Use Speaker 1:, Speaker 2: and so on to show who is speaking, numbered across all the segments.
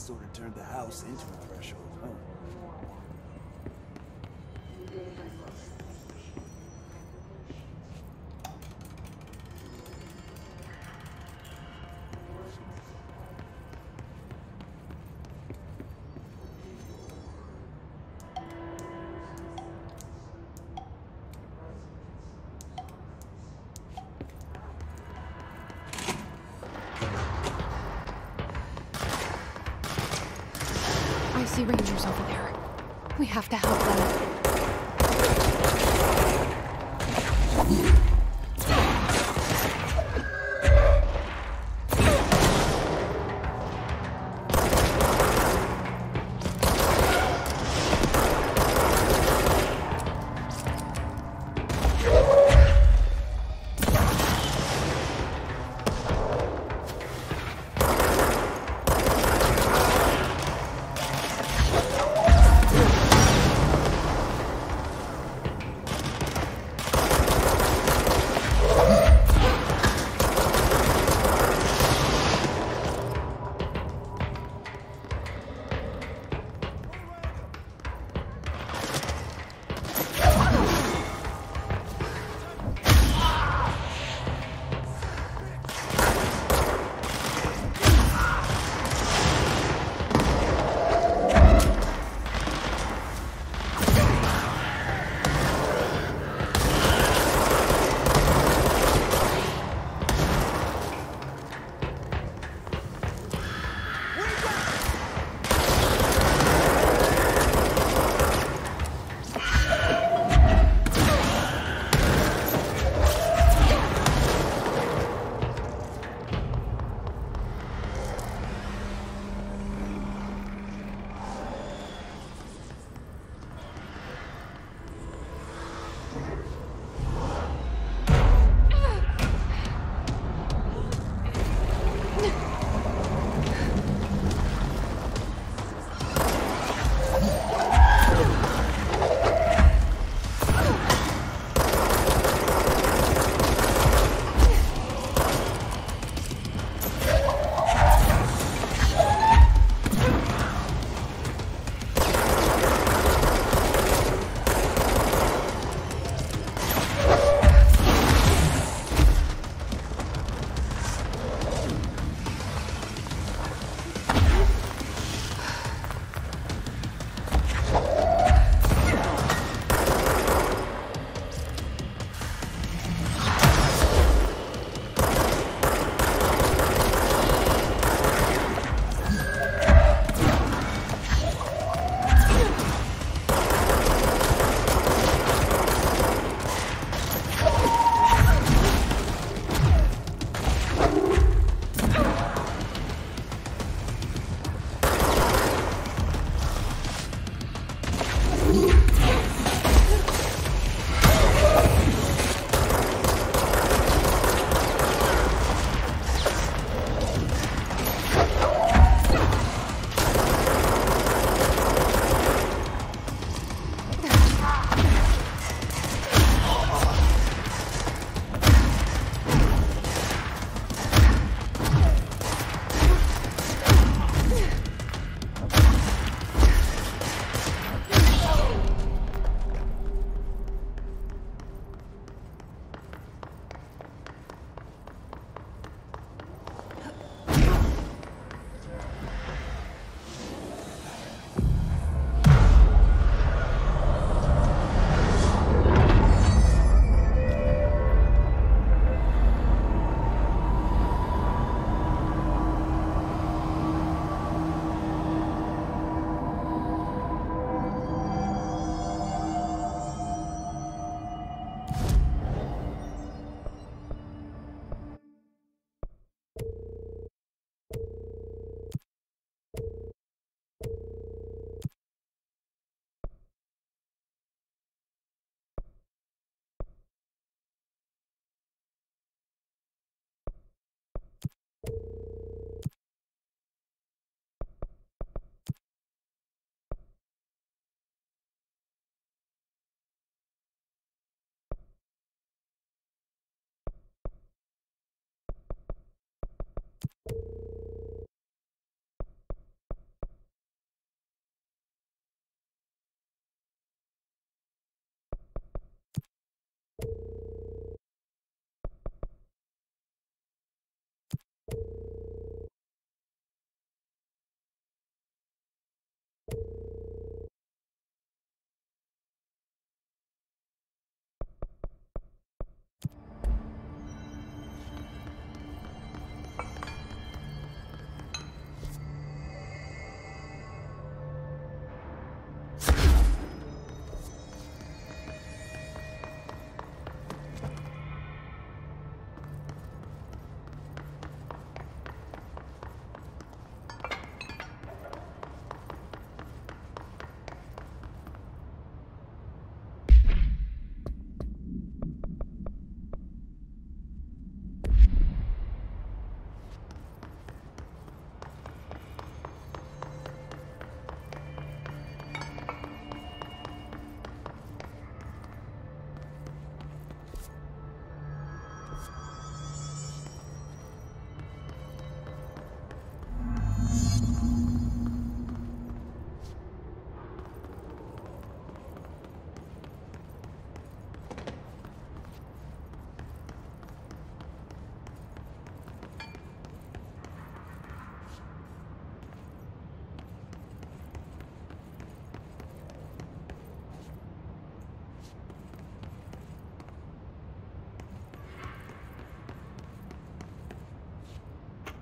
Speaker 1: sort of turned the house into a threshold, huh?
Speaker 2: I see Rangers over there. We have to help them.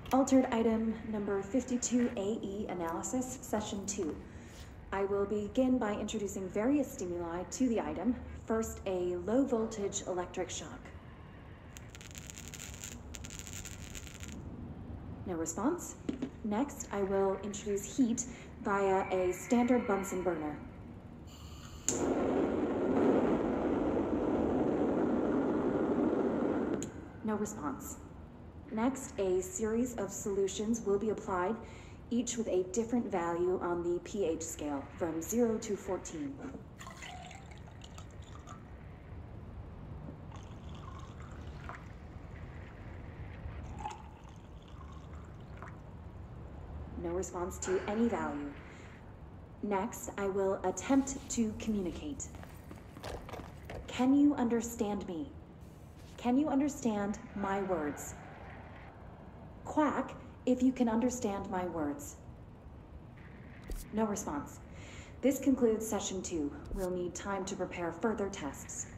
Speaker 3: Altered item number 52AE analysis, session 2. I will begin by introducing various stimuli to the item. First, a low voltage electric shock. No response. Next, I will introduce heat via a standard Bunsen burner. No response. Next, a series of solutions will be applied, each with a different value on the pH scale, from 0 to 14. No response to any value. Next, I will attempt to communicate. Can you understand me? Can you understand my words? Quack if you can understand my words. No response. This concludes session 2. We'll need time to prepare further tests.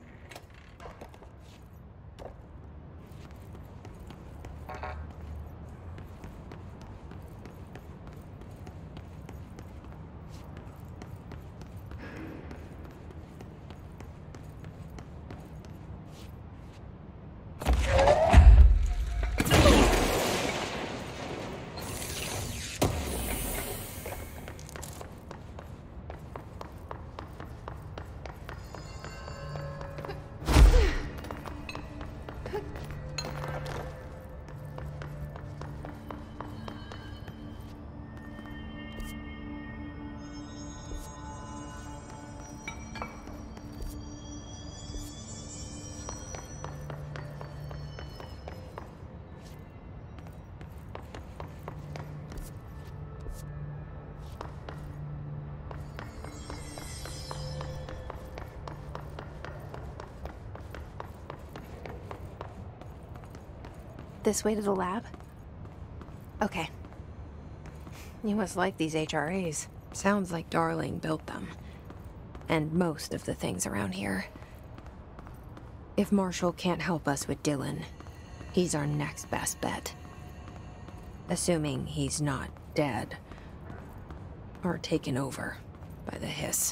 Speaker 2: This way to the lab? Okay. You must like these HRAs. Sounds like Darling built them. And most of the things around here. If Marshall can't help us with Dylan, he's our next best bet. Assuming he's not dead. Or taken over by the hiss.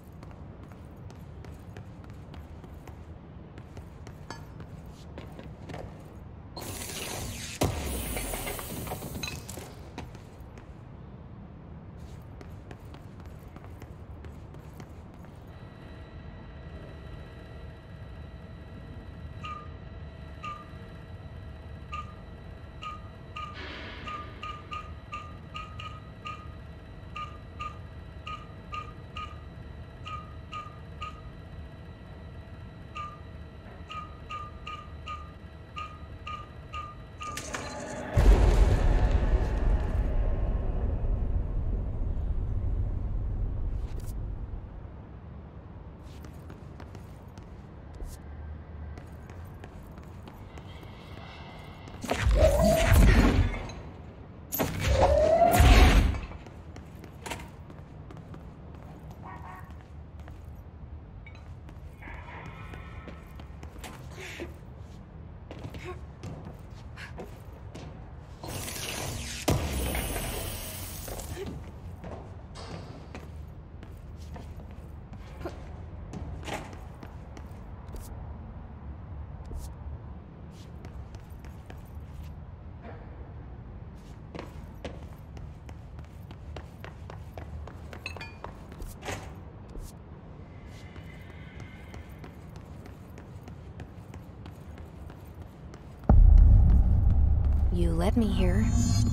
Speaker 2: You let me here.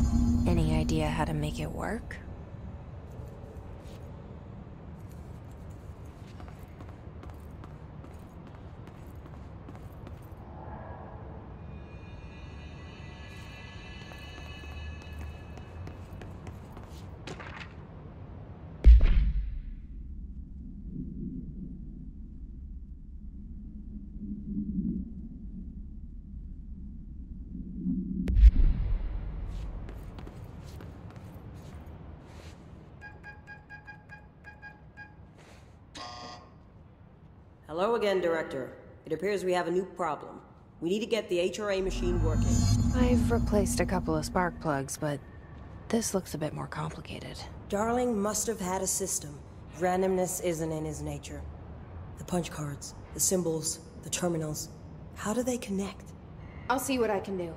Speaker 2: Any idea how to make it work?
Speaker 4: Hello again, Director. It appears we have a new problem. We need to get the HRA machine working.
Speaker 2: I've replaced a couple of spark plugs, but this looks a bit more complicated.
Speaker 4: Darling must have had a system. Randomness isn't in his nature. The punch cards, the symbols, the terminals. How do they connect?
Speaker 2: I'll see what I can do.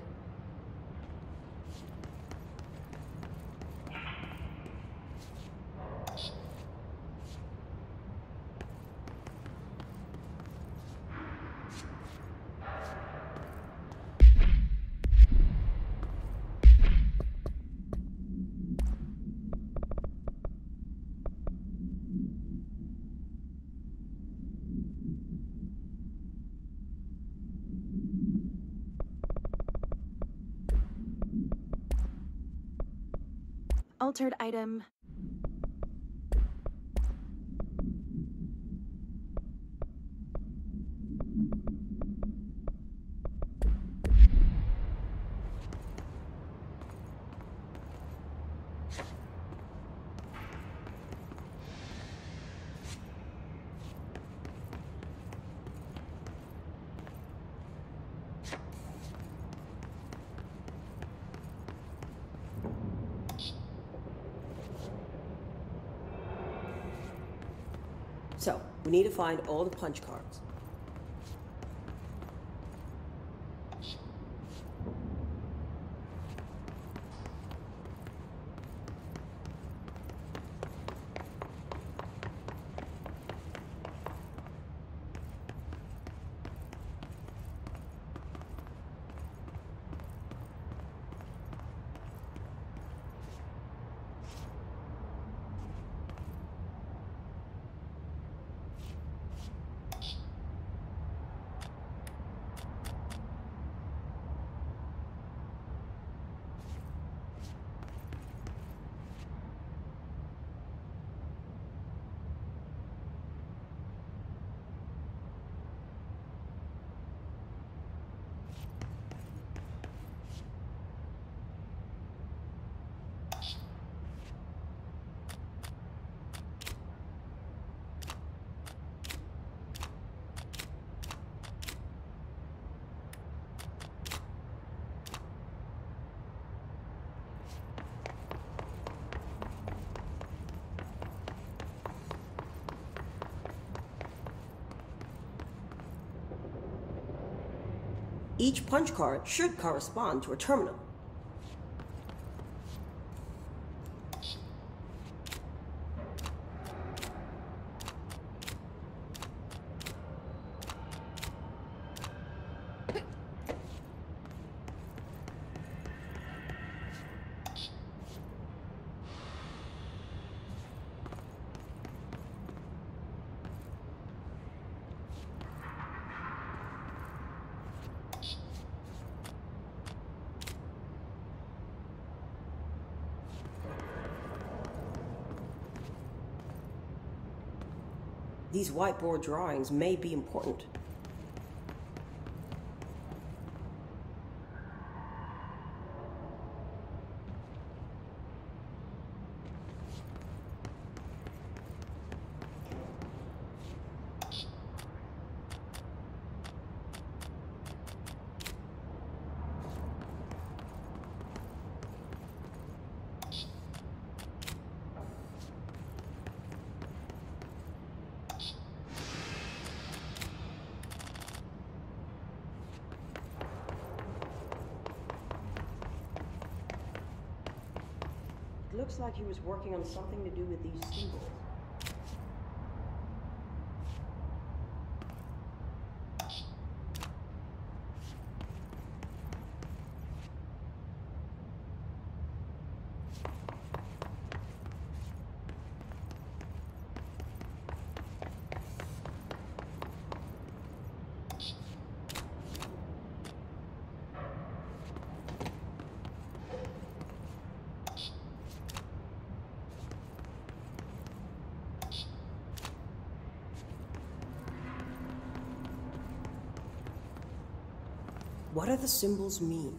Speaker 3: Altered item.
Speaker 4: So, we need to find all the punch cards. Each punch card should correspond to a terminal. These whiteboard drawings may be important. It looks like he was working on something to do with these symbols. What do the symbols mean?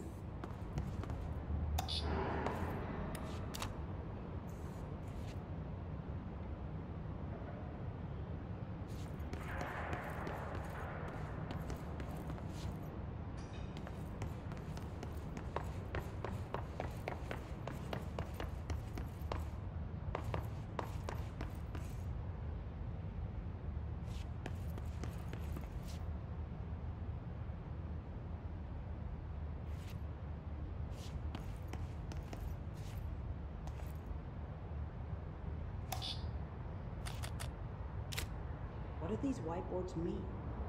Speaker 4: What do these whiteboards mean?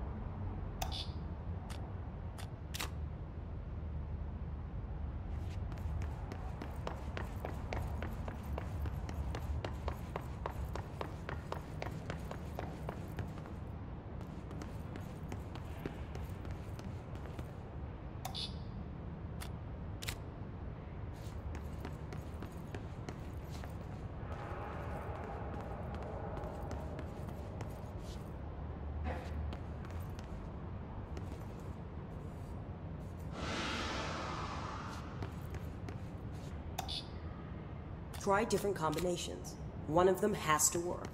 Speaker 4: Try different combinations. One of them has to work.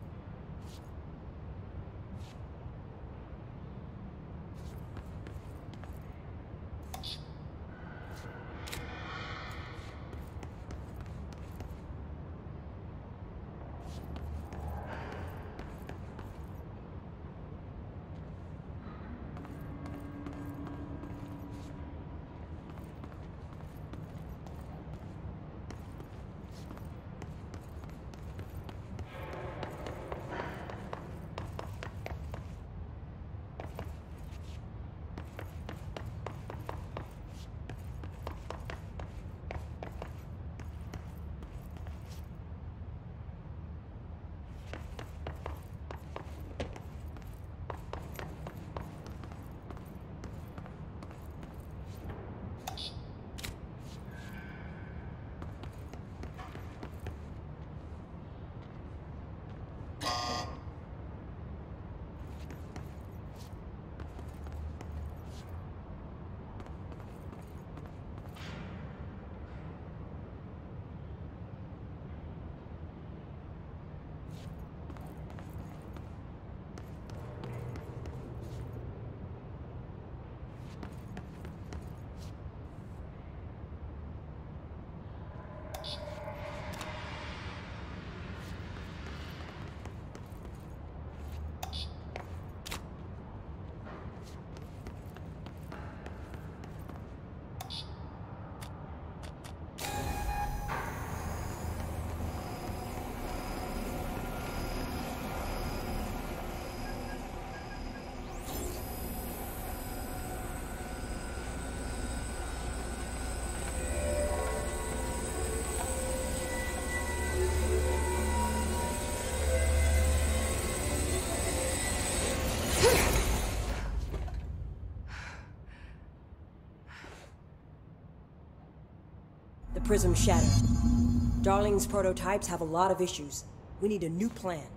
Speaker 4: The prism shattered. Darling's prototypes have a lot of issues. We need a new plan.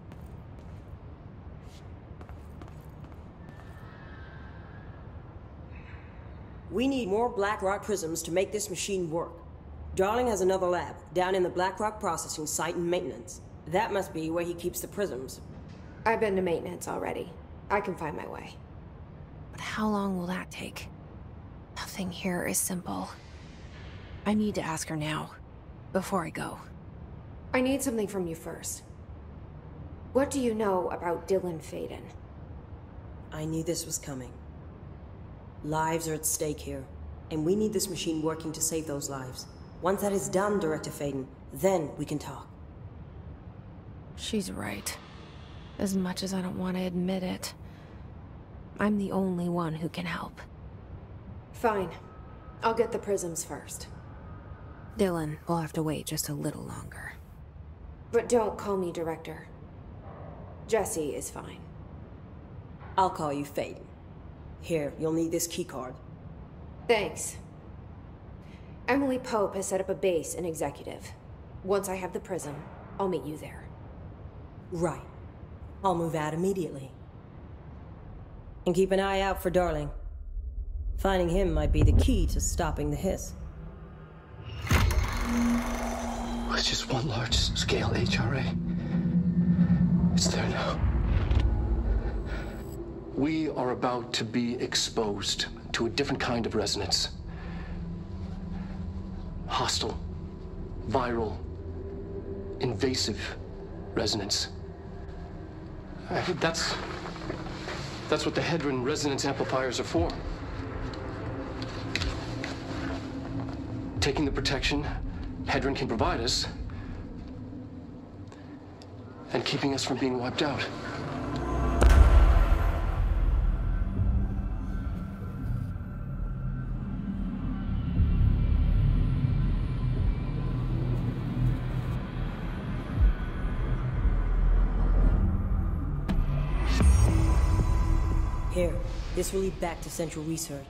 Speaker 4: We need more Blackrock prisms to make this machine work. Darling has another lab, down in the Blackrock processing site and maintenance. That must be where he keeps the prisms.
Speaker 2: I've been to maintenance already. I can find my way. But how long will that take? Nothing here is simple. I need to ask her now, before I go. I need something from you first. What do you know about Dylan Faden?
Speaker 4: I knew this was coming. Lives are at stake here, and we need this machine working to save those lives. Once that is done, Director Faden, then we can talk.
Speaker 2: She's right. As much as I don't want to admit it. I'm the only one who can help. Fine. I'll get the prisms first. Dylan will have to wait just a little longer. But don't call me Director. Jesse is fine.
Speaker 4: I'll call you Faden. Here, you'll need this keycard.
Speaker 2: Thanks. Emily Pope has set up a base in Executive. Once I have the prism, I'll meet you there.
Speaker 4: Right. I'll move out immediately. And keep an eye out for Darling. Finding him might be the key to stopping the hiss.
Speaker 5: It's just one large-scale HRA. It's there now. We are about to be exposed to a different kind of resonance. Hostile, viral, invasive resonance. That's what the Hedron resonance amplifiers are for. Taking the protection Hedron can provide us and keeping us from being wiped out.
Speaker 4: Here, this will lead back to Central Research.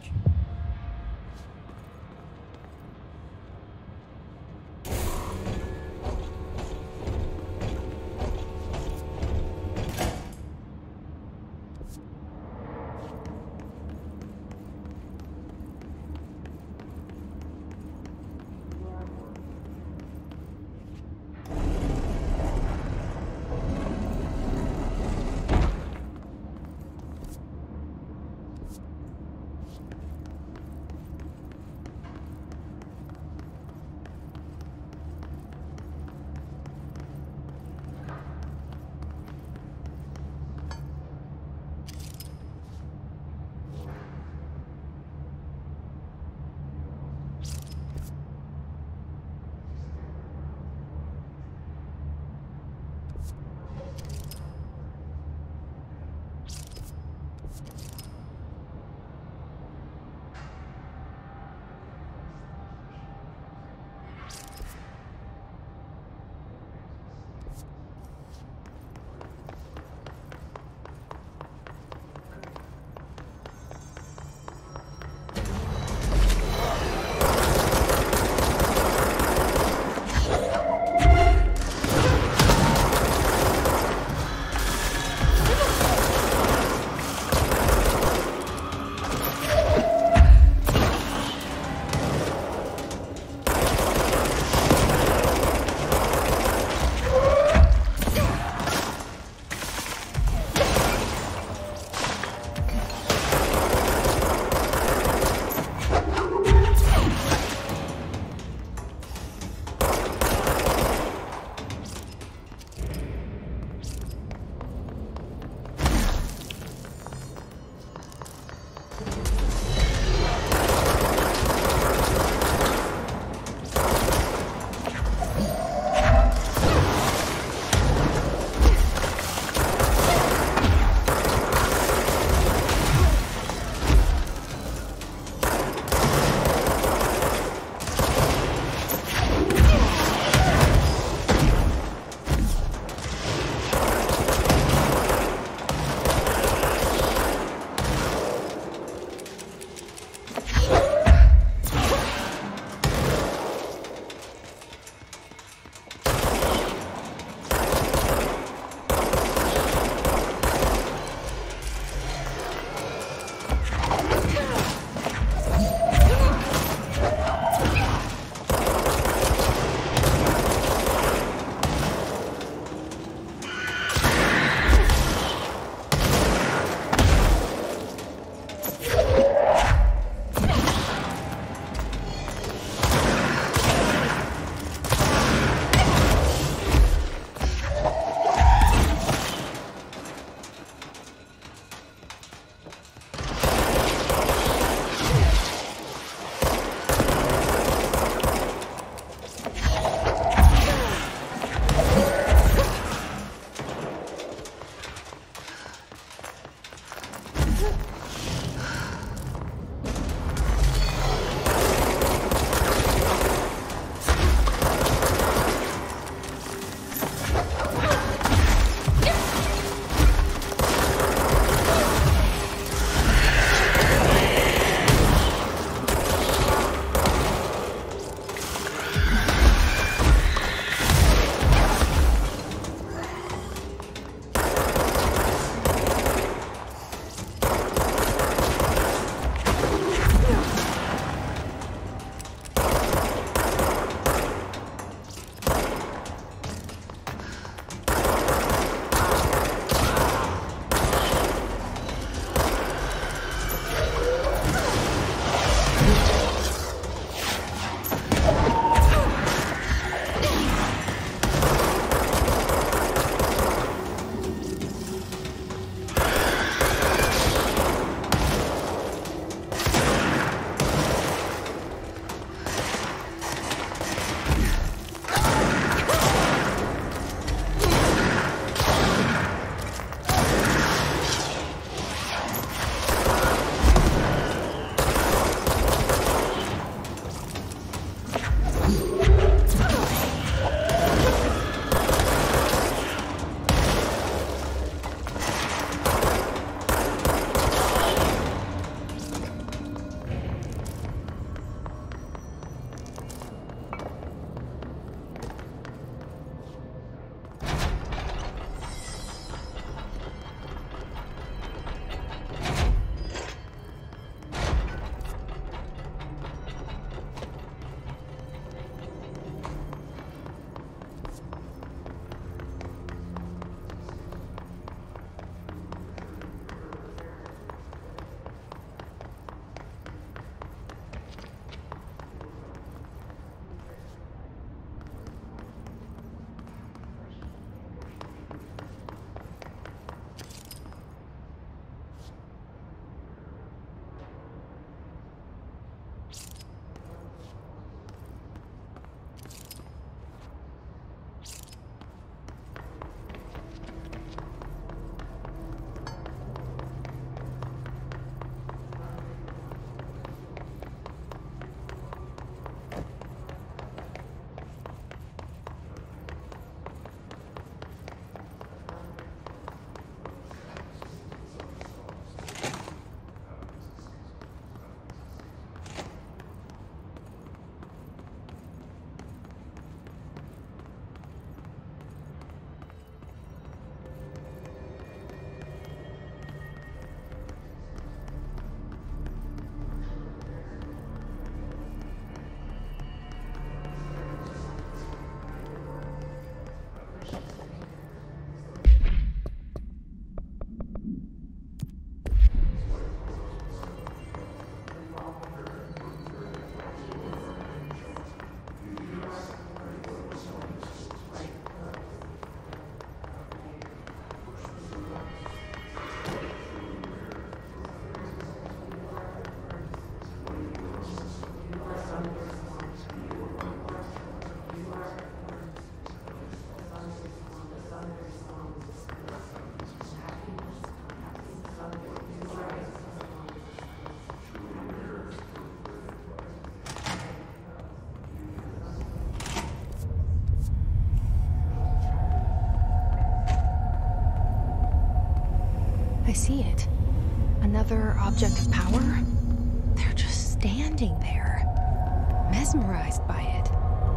Speaker 2: I see it. Another object of power? They're just standing there, mesmerized by it.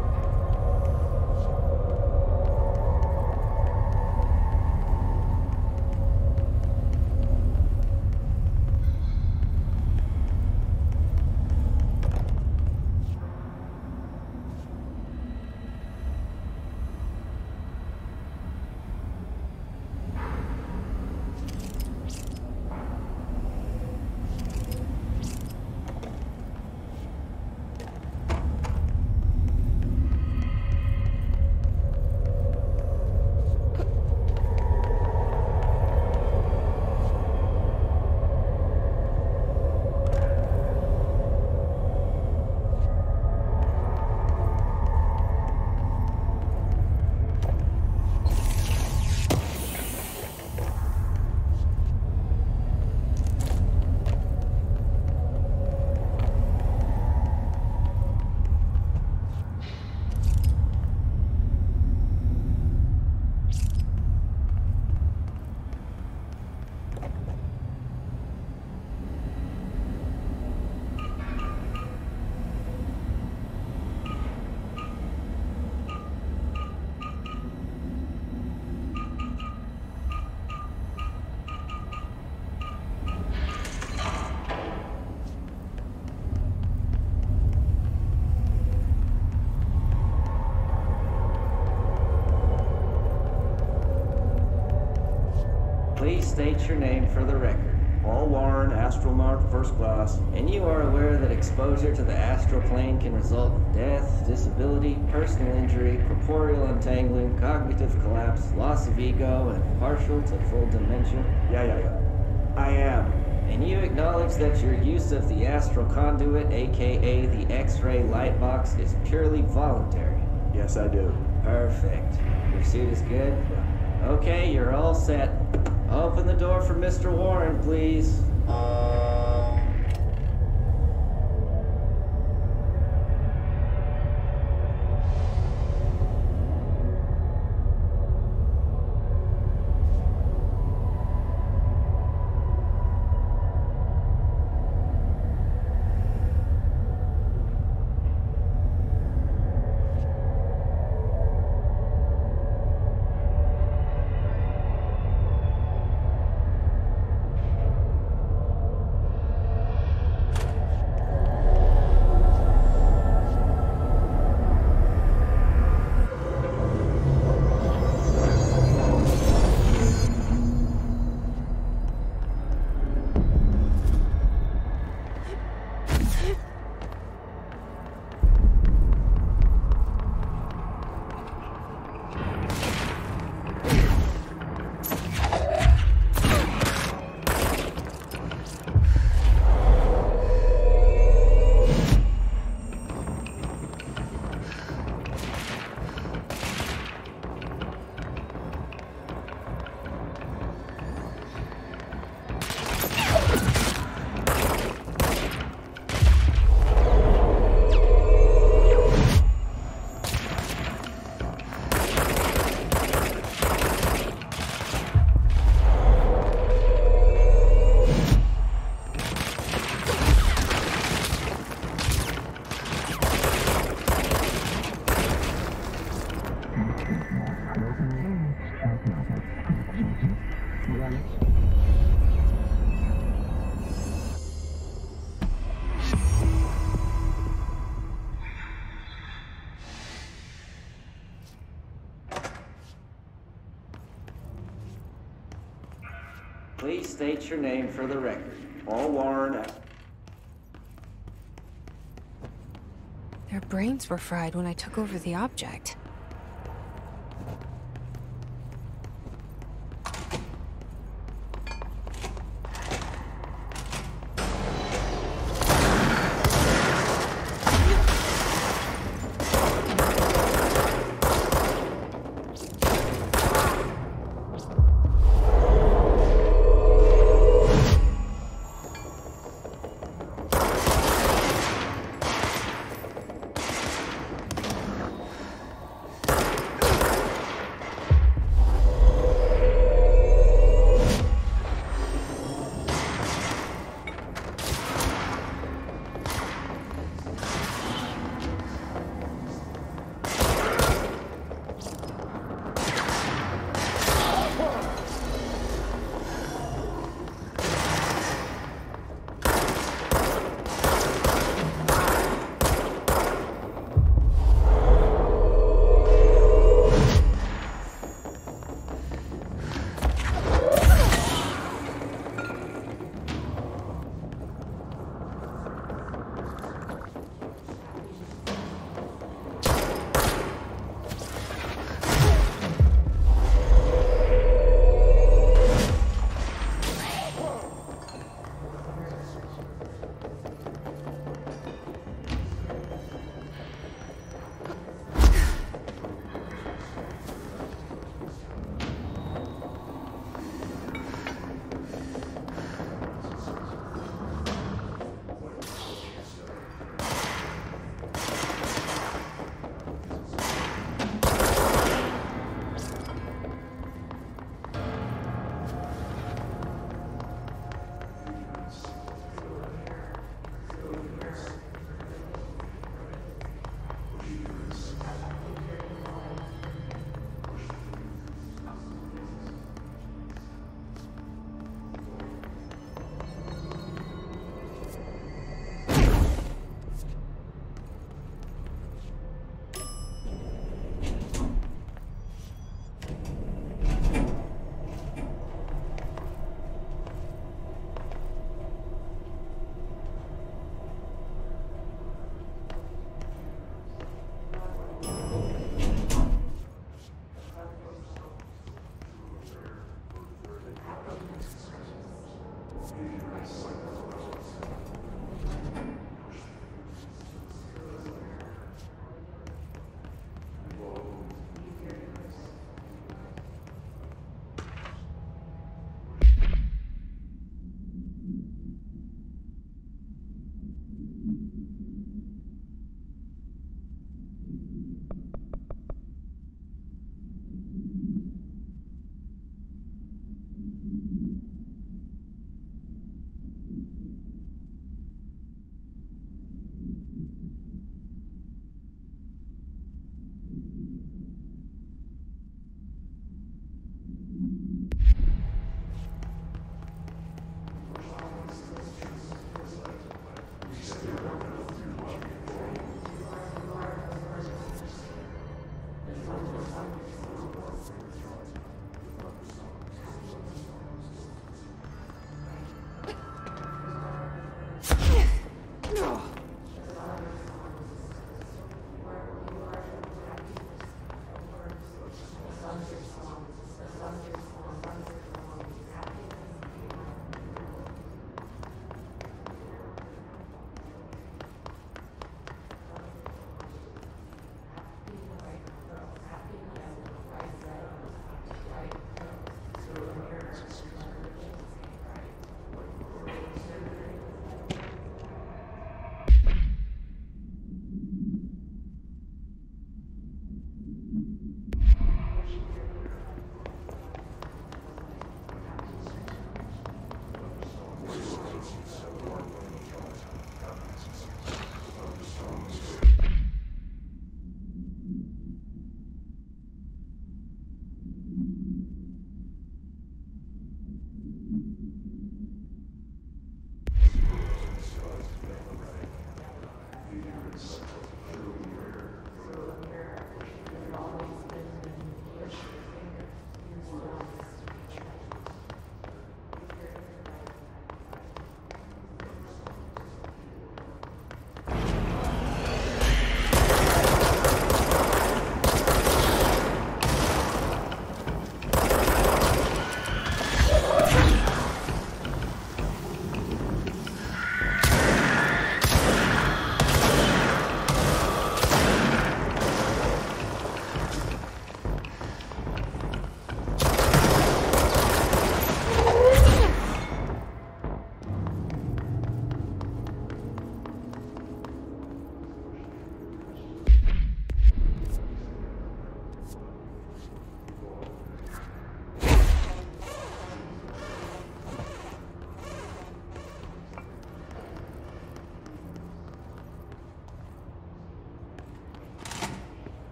Speaker 6: Please state your name for the record. Paul Warren, astronaut first class. And you are aware that exposure to the astral plane can result in death, disability, personal injury, corporeal untangling, cognitive collapse, loss of ego, and partial to full dementia?
Speaker 1: Yeah. I am.
Speaker 6: And you acknowledge that your use of the astral conduit, aka the X-ray light box, is purely voluntary?
Speaker 1: Yes, I do.
Speaker 6: Perfect. Your suit is good? Okay, you're all set. Open the door for Mr. Warren, please. Please state your name for the record. All Warren.
Speaker 2: Their brains were fried when I took over the object.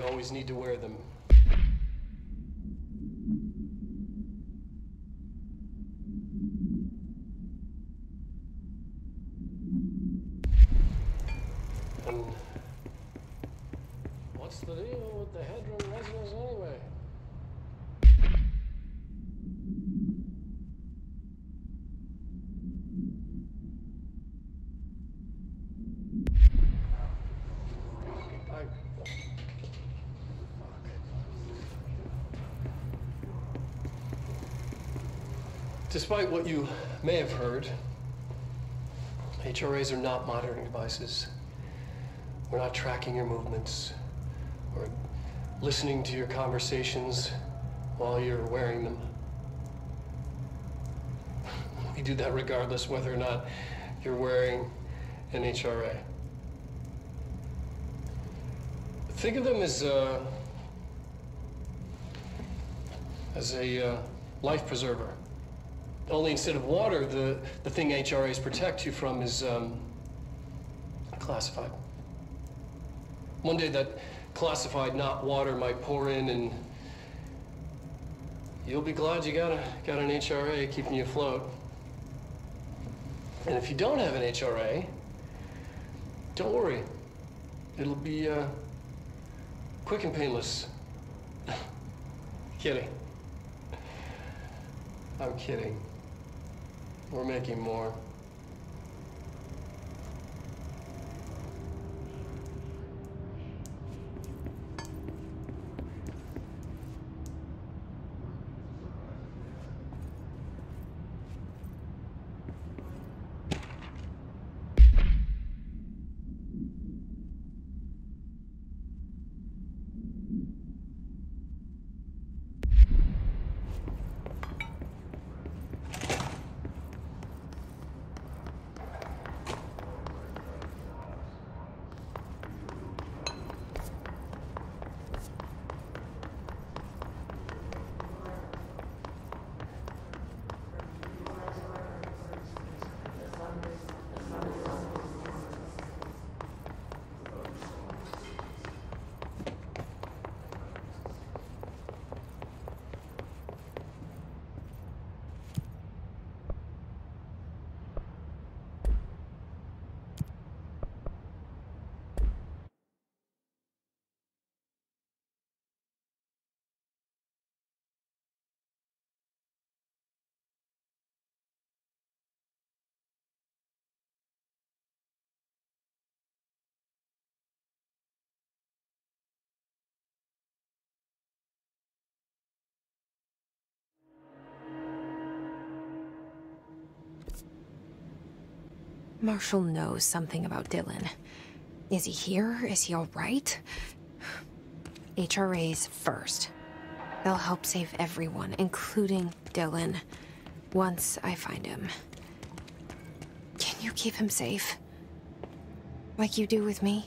Speaker 5: you always need to wear them. And what's the deal with the headroom resonance anyway? Despite what you may have heard, HRAs are not monitoring devices. We're not tracking your movements or listening to your conversations while you're wearing them. We do that regardless whether or not you're wearing an HRA. Think of them as a life preserver. Only instead of water, the thing HRAs protect you from is classified. One day that classified, not water, might pour in, and you'll be glad you got an HRA keeping you afloat. And if you don't have an HRA, don't worry. It'll be quick and painless. Kidding. I'm kidding. We're making more.
Speaker 2: Marshall knows something about Dylan. Is he here? Is he all right? HRAs first. They'll help save everyone, including Dylan, once I find him. Can you keep him safe? Like you do with me?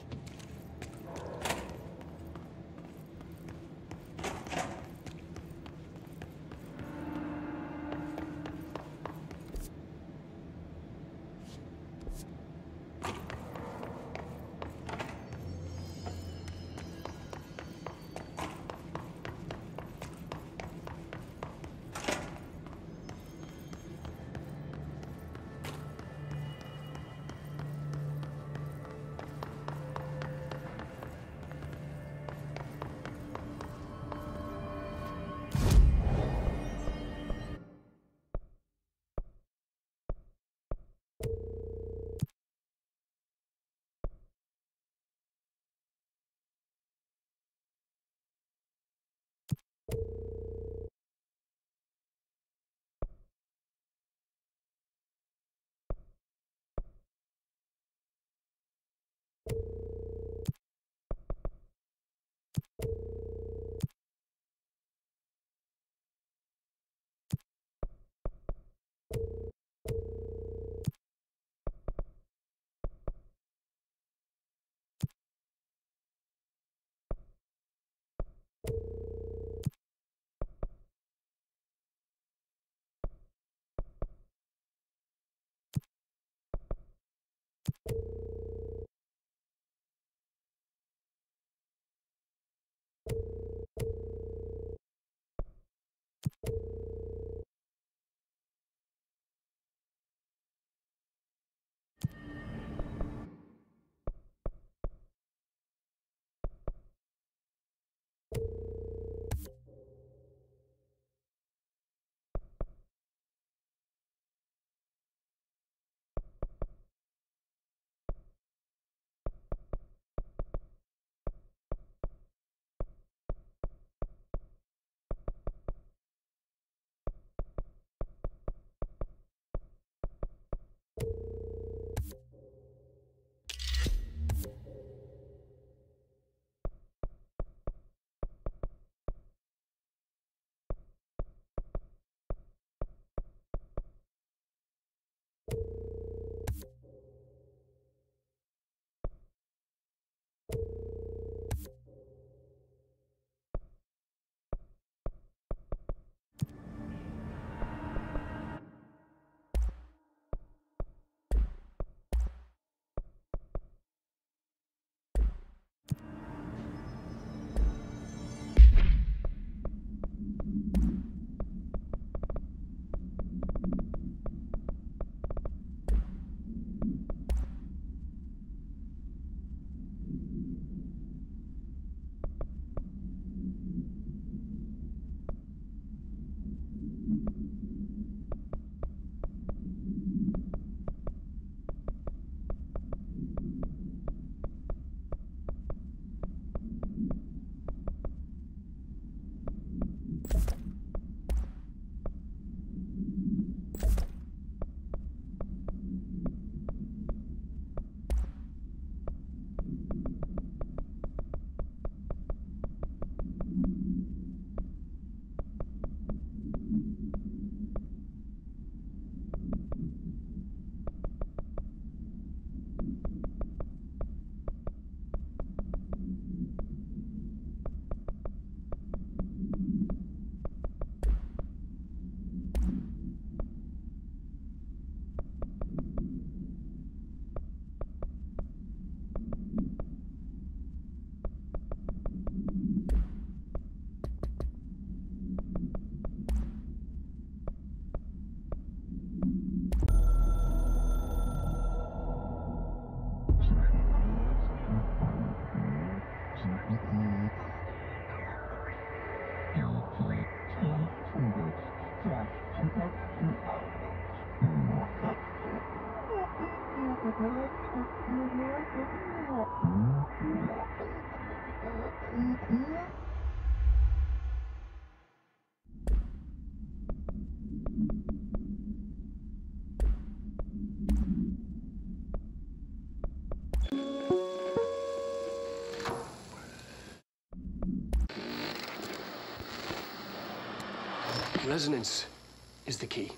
Speaker 5: Resonance is the key.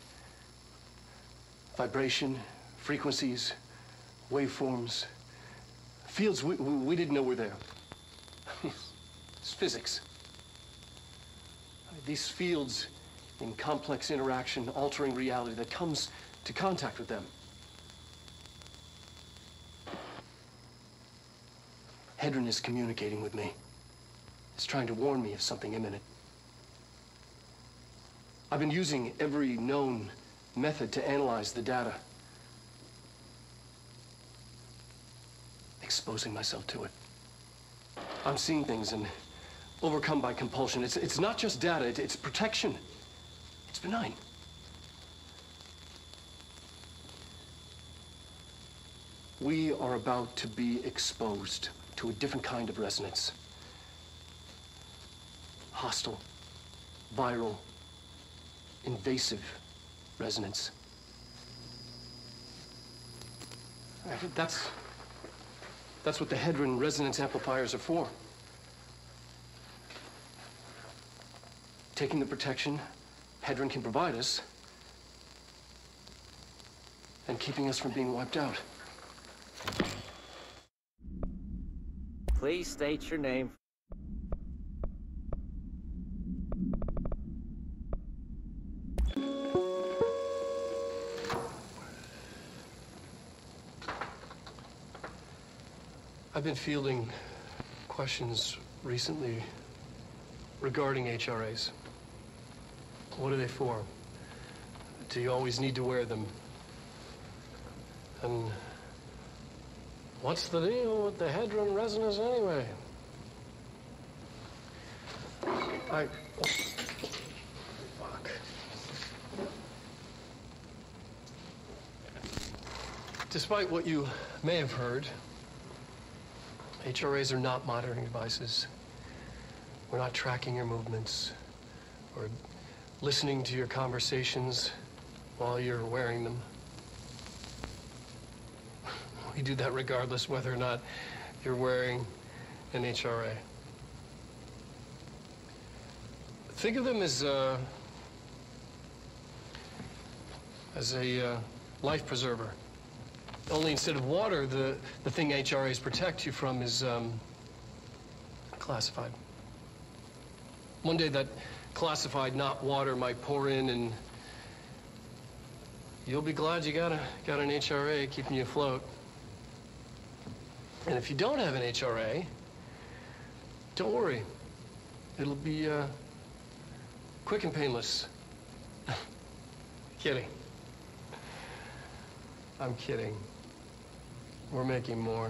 Speaker 5: Vibration, frequencies, waveforms, fields we didn't know were there. It's physics. These fields in complex interaction, altering reality that comes to contact with them. Hedron is communicating with me. It's trying to warn me of something imminent. I've been using every known method to analyze the data. Exposing myself to it. I'm seeing things and overcome by compulsion. It's not just data, it's protection. It's benign. We are about to be exposed to a different kind of resonance. Hostile, viral, invasive resonance. That's what the Hedron resonance amplifiers are for. Taking the protection Hedron can provide us and keeping us from being wiped out.
Speaker 6: Please state your name.
Speaker 5: I've been fielding questions recently regarding HRAs. What are they for? Do you always need to wear them? And what's the deal with the Hedron resonance anyway? Fuck. Despite what you may have heard, HRAs are not monitoring devices. We're not tracking your movements or listening to your conversations while you're wearing them. We do that regardless whether or not you're wearing an HRA. Think of them as a life preserver. Only instead of water, the thing HRAs protect you from is classified. One day that classified, not water, might pour in, and you'll be glad you got an HRA keeping you afloat. And if you don't have an HRA, don't worry. It'll be quick and painless. Kidding. I'm kidding. We're making more.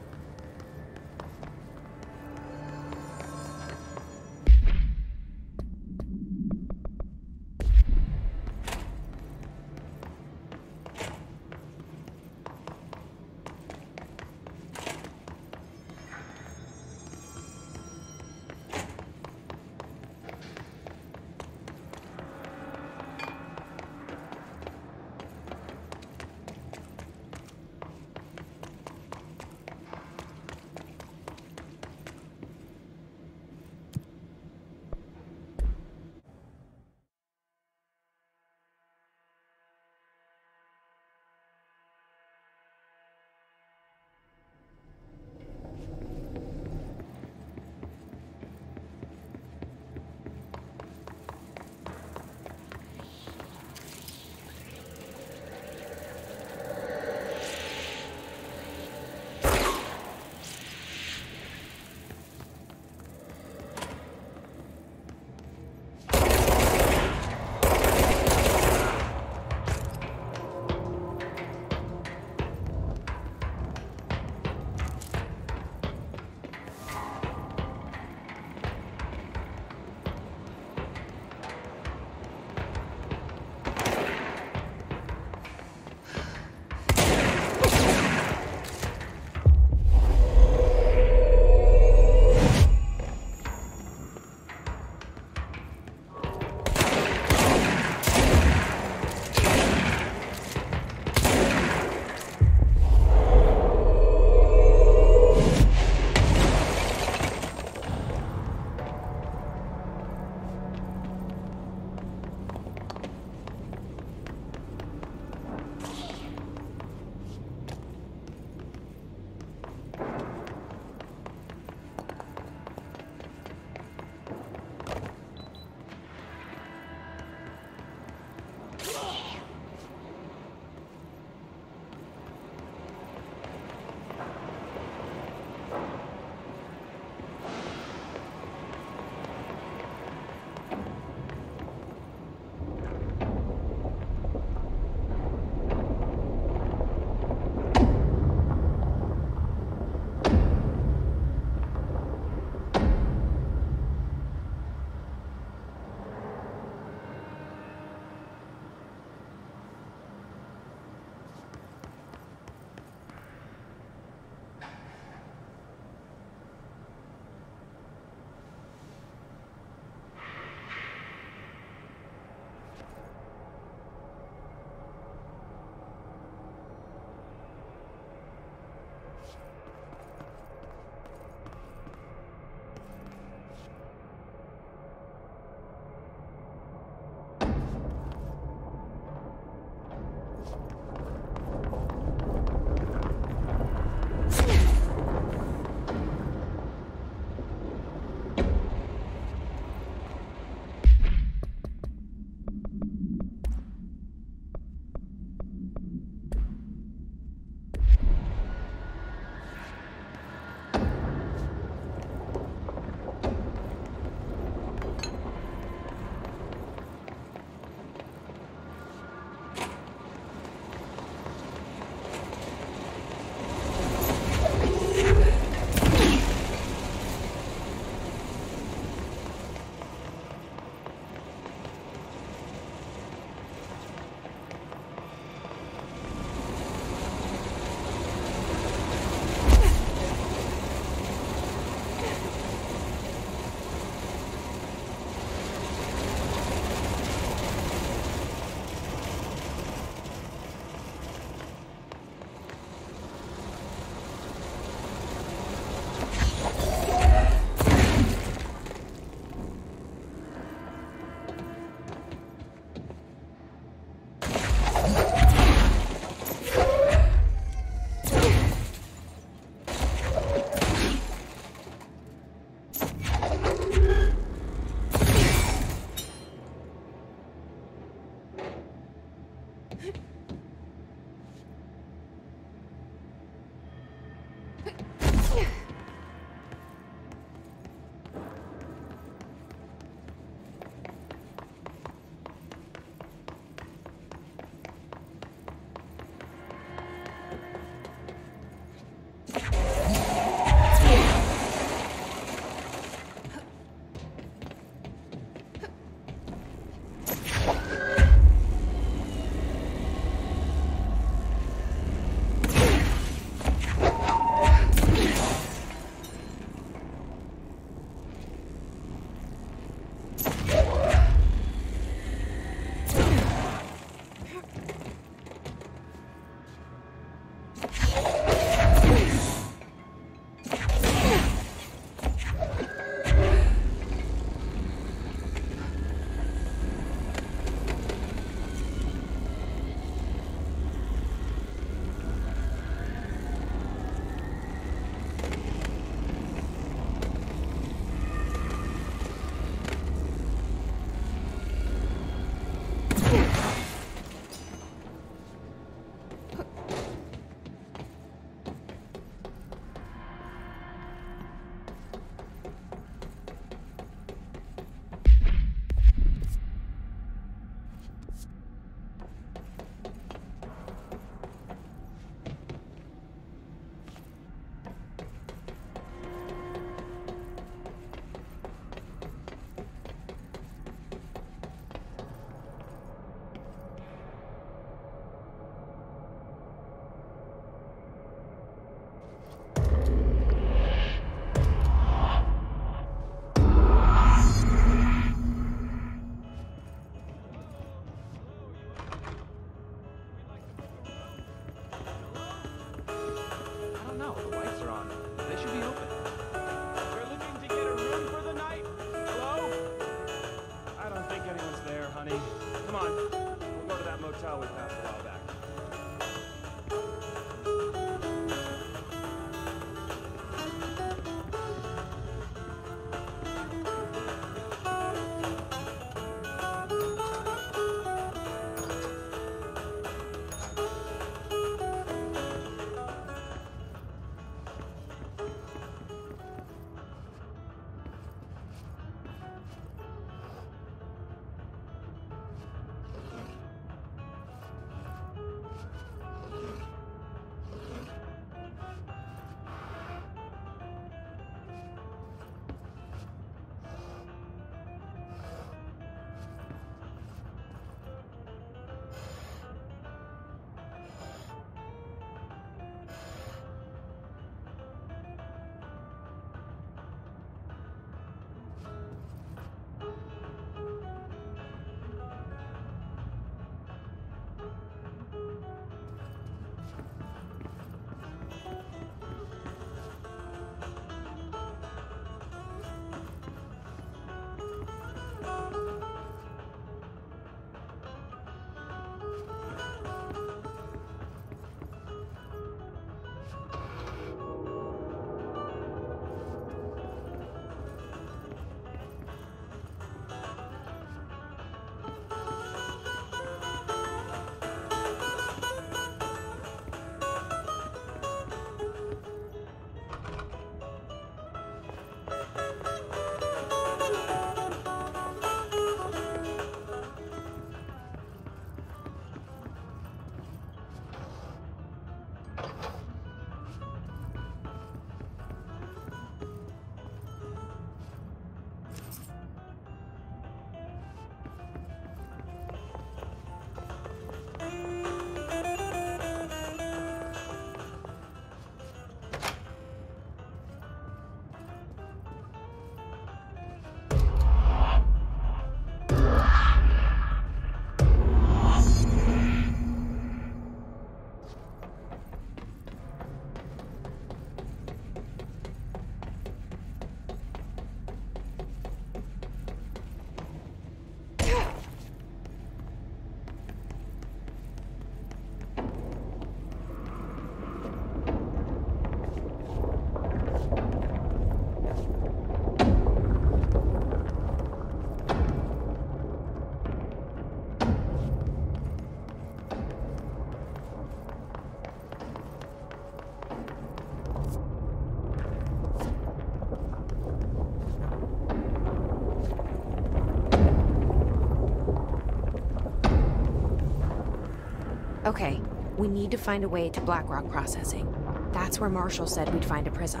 Speaker 2: Okay, we need to find a way to Blackrock processing. That's where Marshall said we'd find a prism.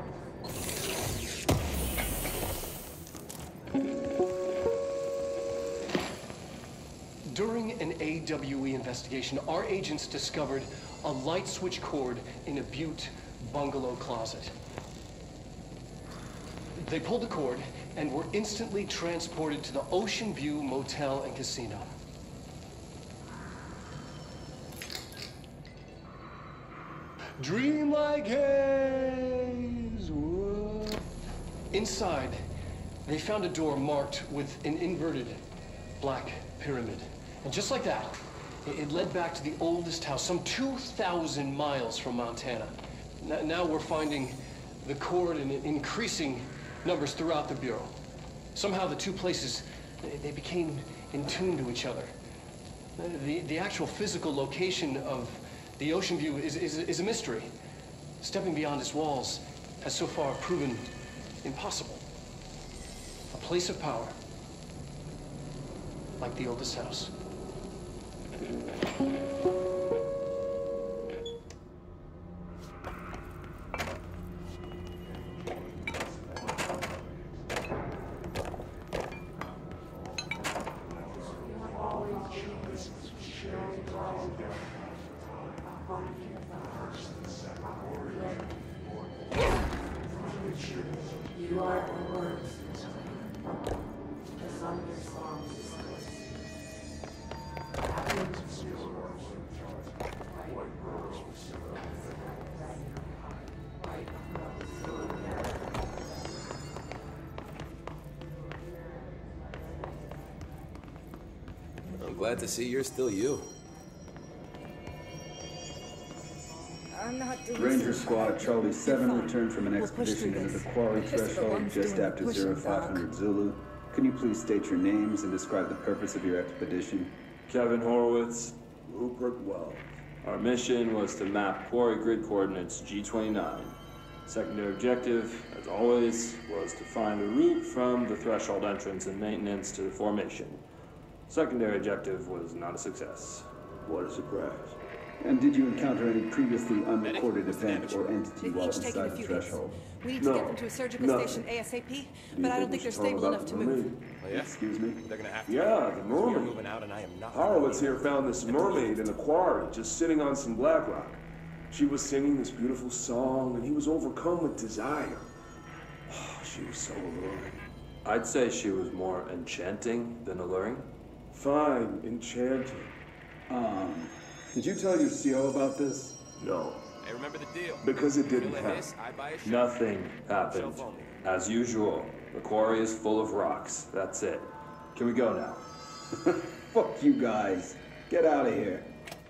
Speaker 5: During an AWE investigation, our agents discovered a light switch cord in a Butte bungalow closet. They pulled the cord and were instantly transported to the Ocean View Motel and Casino. Dream like haze. Whoa. Inside, they found a door marked with an inverted black pyramid. And just like that, it led back to the oldest house, some 2,000 miles from Montana. Now we're finding the cord in increasing numbers throughout the Bureau. Somehow the two places, they became in tune to each other. The actual physical location of the Ocean View is a mystery. Stepping beyond its walls has so far proven impossible. A place of power, like the oldest house.
Speaker 7: Glad to see you're still you.
Speaker 8: I'm not doing
Speaker 1: Ranger Squad, Charlie 7 returned from an expedition into the quarry threshold just after 0500 Zulu. Can you please state your names and describe the purpose of your expedition?
Speaker 9: Kevin Horowitz, Rupert Wells. Our mission was to map quarry grid coordinates G29. Secondary objective, as always, was to find a route from the threshold entrance and maintenance to the formation. Secondary objective was not a success.
Speaker 1: What a surprise. And did you encounter any previously unrecorded event or entity while inside the threshold?
Speaker 8: We need to get them to a surgical station ASAP, but I don't think they're stable enough to move.
Speaker 7: Oh, yeah?
Speaker 1: Excuse me?
Speaker 7: They're gonna have to.
Speaker 10: Yeah, the
Speaker 7: We're
Speaker 10: mermaid.
Speaker 7: moving out, and I am not.
Speaker 10: Horowitz here found this mermaid in the quarry, just sitting on some black rock. She was singing this beautiful song, and he was overcome with desire. Oh, she was so alluring.
Speaker 9: I'd say she was more enchanting than alluring.
Speaker 10: Fine, enchanting.
Speaker 1: Did you tell your CO about this?
Speaker 10: No,
Speaker 7: Hey, remember the deal.
Speaker 10: because it didn't
Speaker 7: Feel a
Speaker 10: happen.
Speaker 7: hiss, I buy a shirt.
Speaker 9: Nothing happened.
Speaker 7: Shelf only.
Speaker 9: As usual, the quarry is full of rocks. That's it. Can we go now?
Speaker 1: Fuck you guys. Get out of here.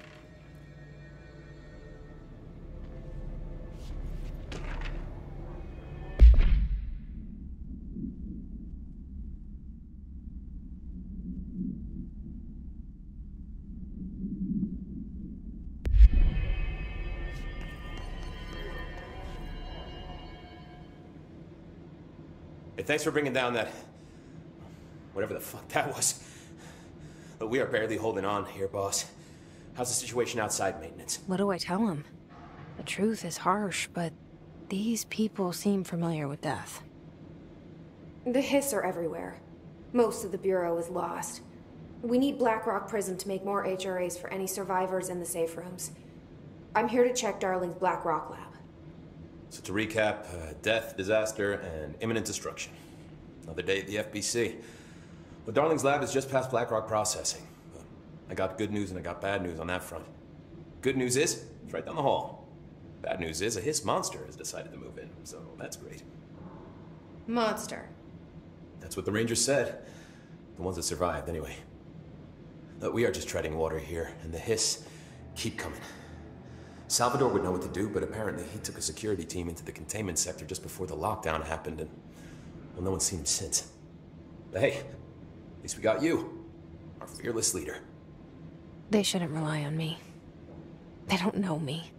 Speaker 7: Hey, thanks for bringing down that... whatever the fuck that was. But we are barely holding on here, boss. How's the situation outside maintenance?
Speaker 2: What do I tell him? The truth is harsh, but these people seem familiar with death.
Speaker 11: The hiss are everywhere. Most of the Bureau is lost. We need Blackrock Prison to make more HRAs for any survivors in the safe rooms. I'm here to check Darling's Blackrock lab.
Speaker 7: So to recap, death, disaster, and imminent destruction. Another day at the FBC. Well, Darling's lab is just past Blackrock processing. But I got good news and I got bad news on that front. Good news is, it's right down the hall. Bad news is, a hiss monster has decided to move in, so that's great.
Speaker 11: Monster.
Speaker 7: That's what the Rangers said. The ones that survived, anyway. But we are just treading water here, and the hiss keep coming. Salvador would know what to do, but apparently he took a security team into the containment sector just before the lockdown happened, and, well, no one's seen him since. But hey, at least we got you, our fearless leader.
Speaker 2: They shouldn't rely on me. They don't know me.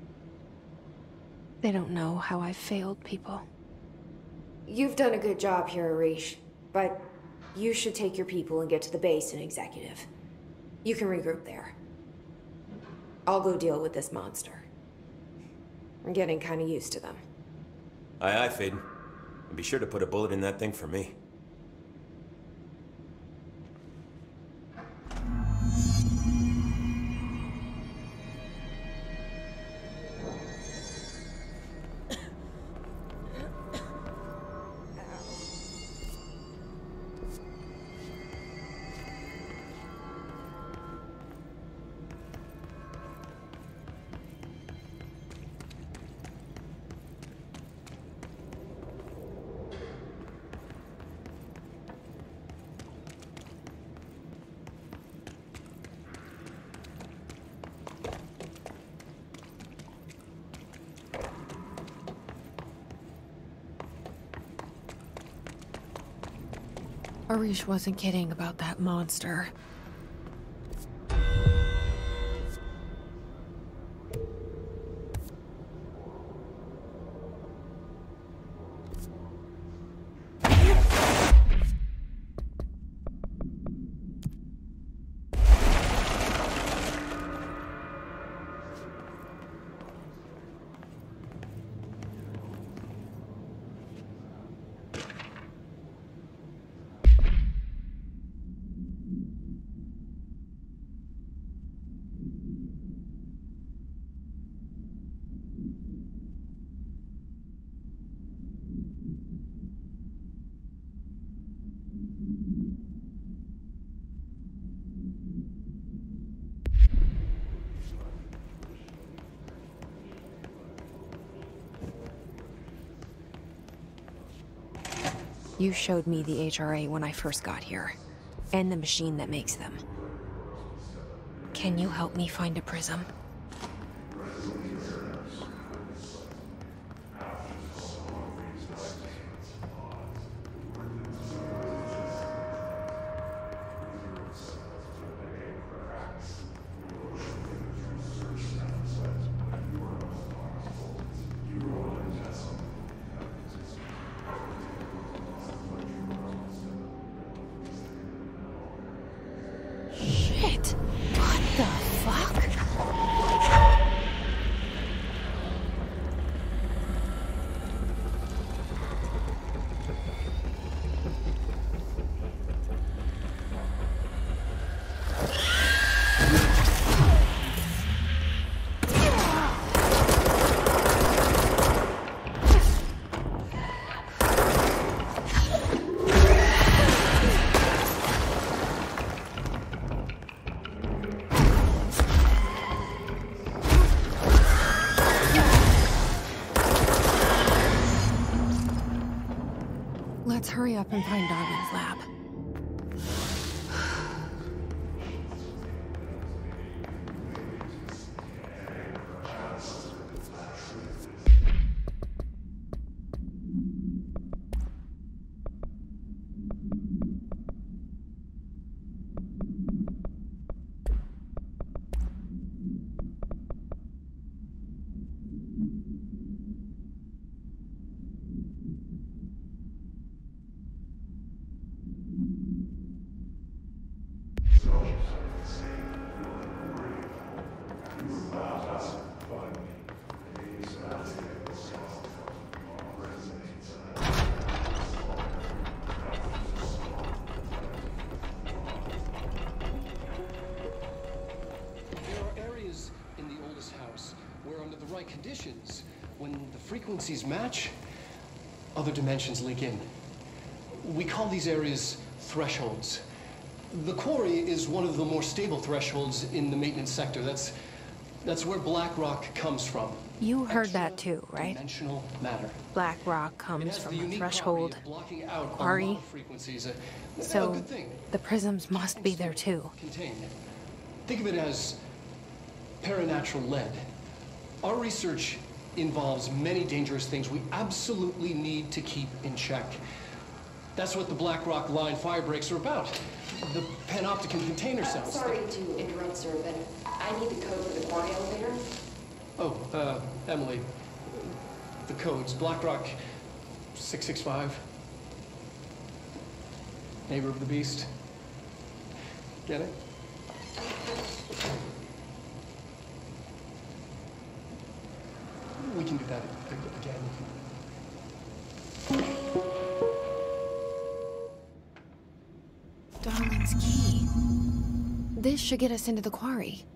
Speaker 2: They don't know how I've failed people.
Speaker 11: You've done a good job here, Arish, but you should take your people and get to the base in Executive. You can regroup there. I'll go deal with this monster. I'm getting kind of used to them.
Speaker 7: Aye, aye, Faden. And be sure to put a bullet in that thing for me.
Speaker 2: Arish wasn't kidding about that monster. You showed me the HRA when I first got here, and the machine that makes them. Can you help me find a prism? Let's hurry up and find Darwin's lab.
Speaker 5: Conditions, when the frequencies match, other dimensions link in. We call these areas thresholds. The quarry is one of the more stable thresholds in the maintenance sector. That's where black rock comes from.
Speaker 2: You heard that too, right?
Speaker 5: Dimensional matter.
Speaker 2: Black rock comes from a threshold quarry. So the prisms must be there too.
Speaker 5: Contained. Think of it as paranatural lead. Our research involves many dangerous things we absolutely need to keep in check. That's what the Black Rock Line fire breaks are about. The panopticon container cells.
Speaker 12: Sorry to interrupt, sir, but I need the code for the quarry elevator.
Speaker 5: Oh, Emily. The codes. Black Rock 665. Neighbor of the Beast. Get it? We can do that again.
Speaker 2: This should get us into the quarry.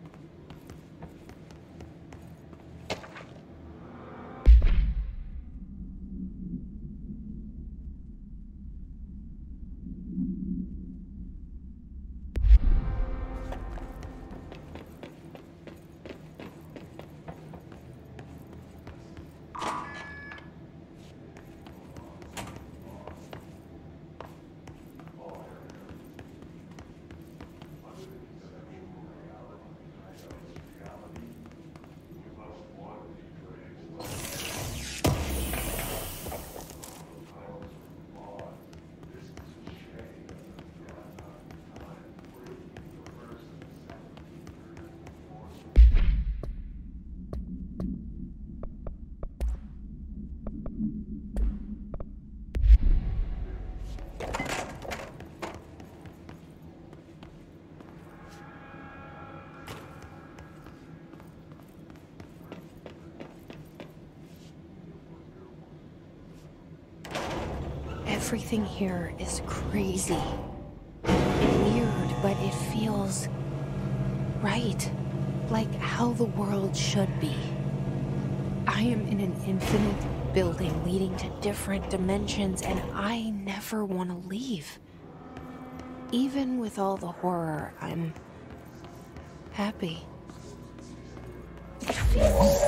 Speaker 2: Everything here is crazy. Weird, but it feels right. Like how the world should be. I am in an infinite building leading to different dimensions, and I never want to leave. Even with all the horror, I'm happy. It feels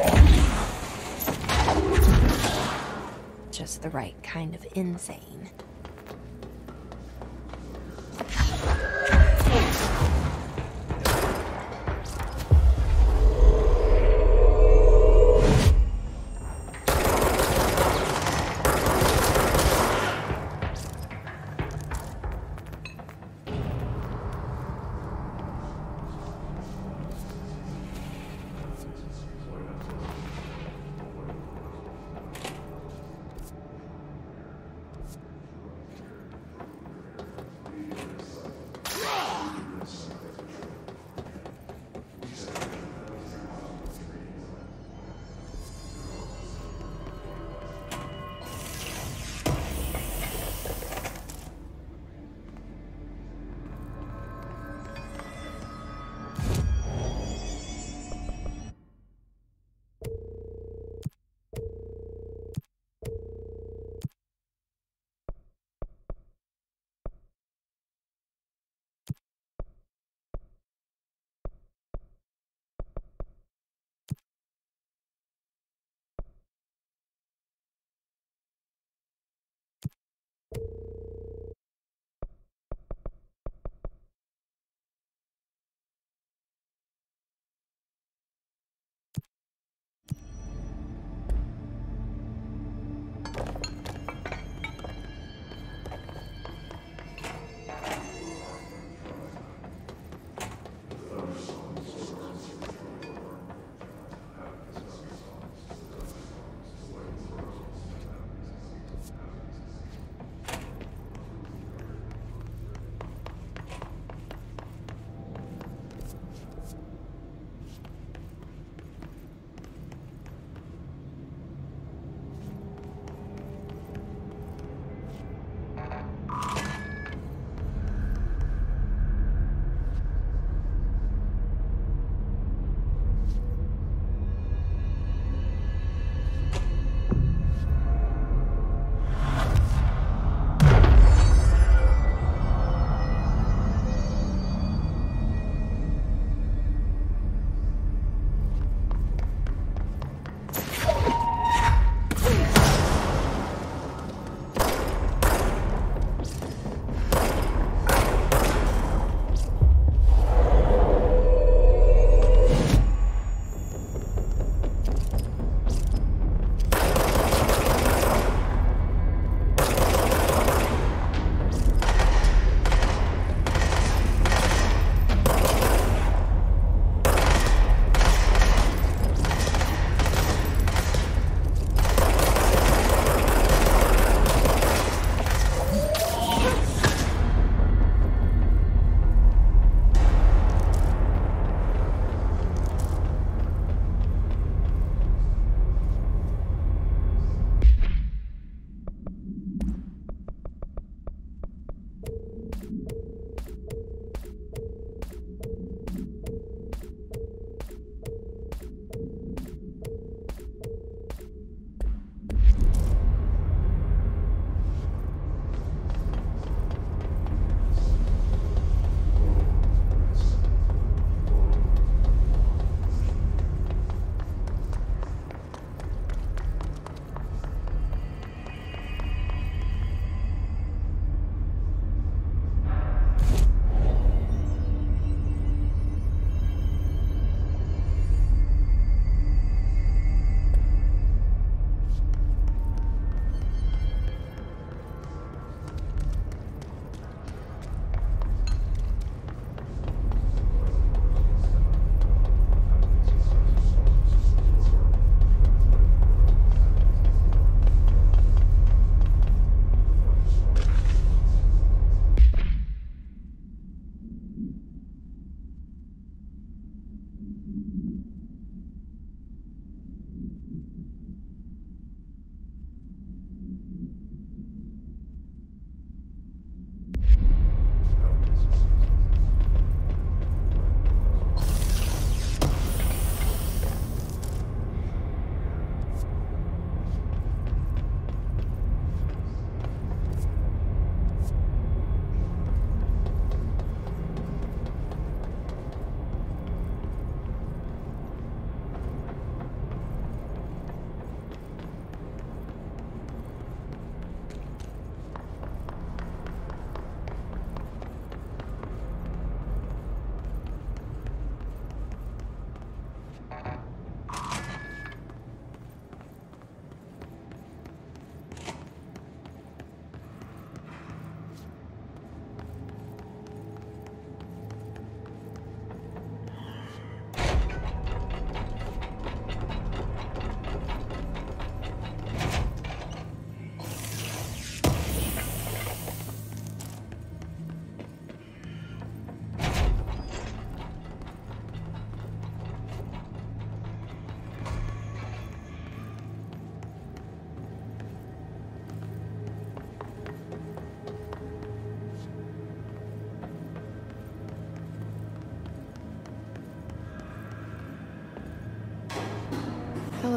Speaker 2: just the right kind of insane.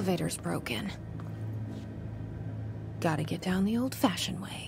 Speaker 2: elevator's broken. Gotta get down the old-fashioned way.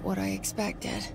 Speaker 2: not what I expected.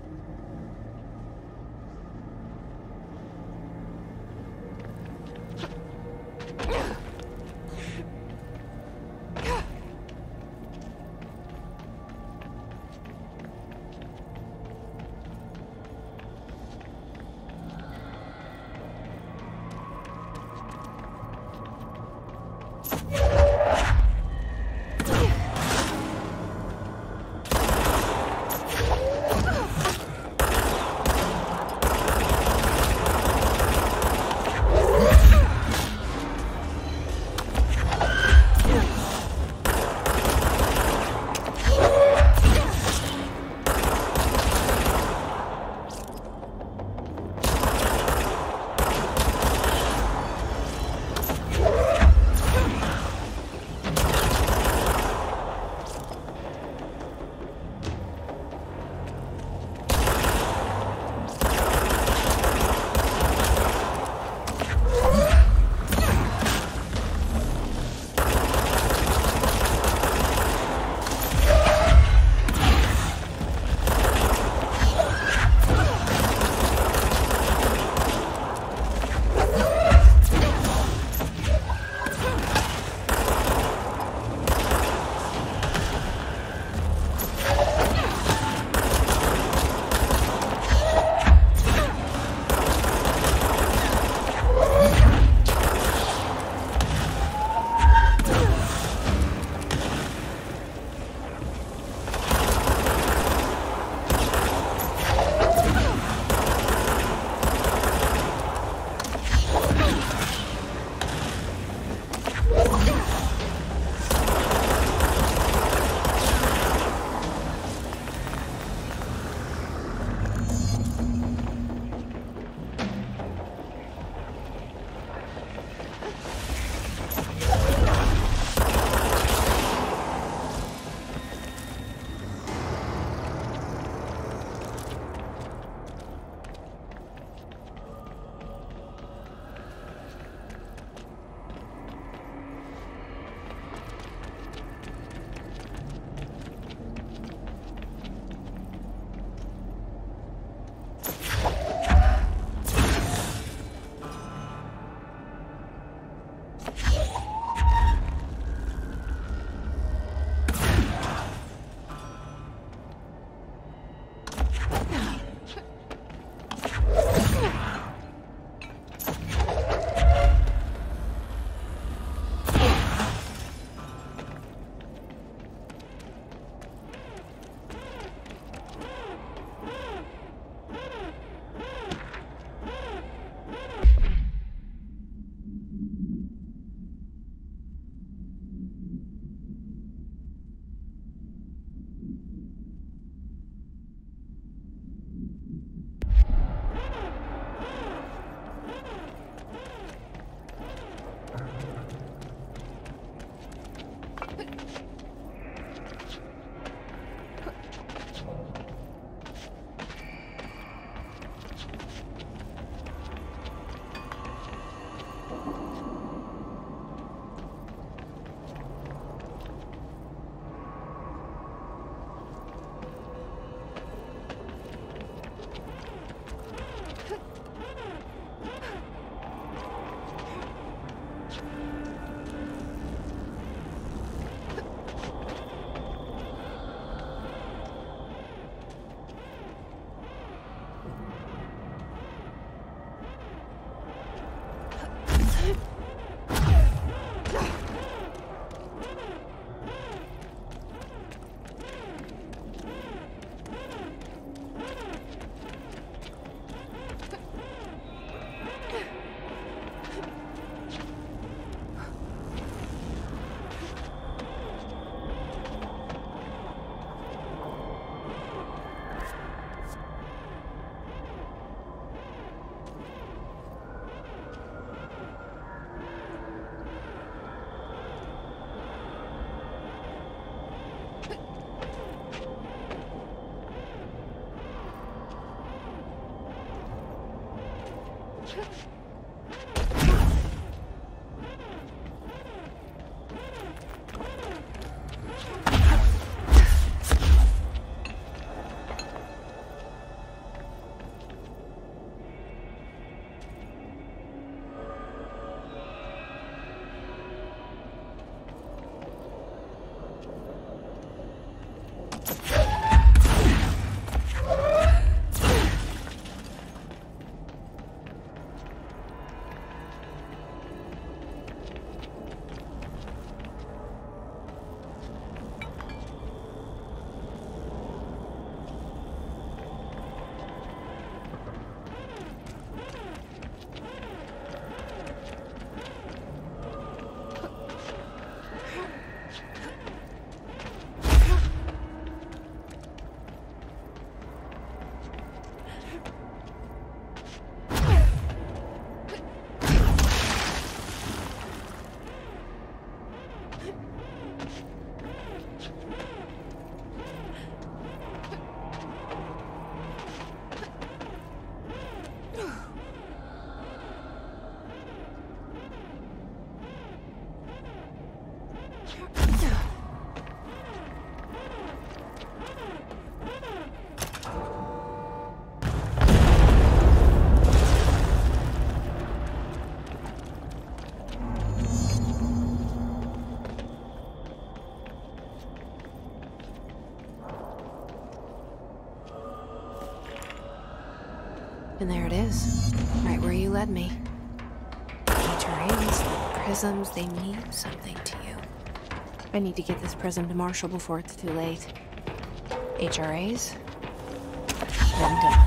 Speaker 2: And there it is, right where you led me. HRAs, prisms, they mean something to you. I need to get this prism to Marshall before it's too late. HRAs? Then done.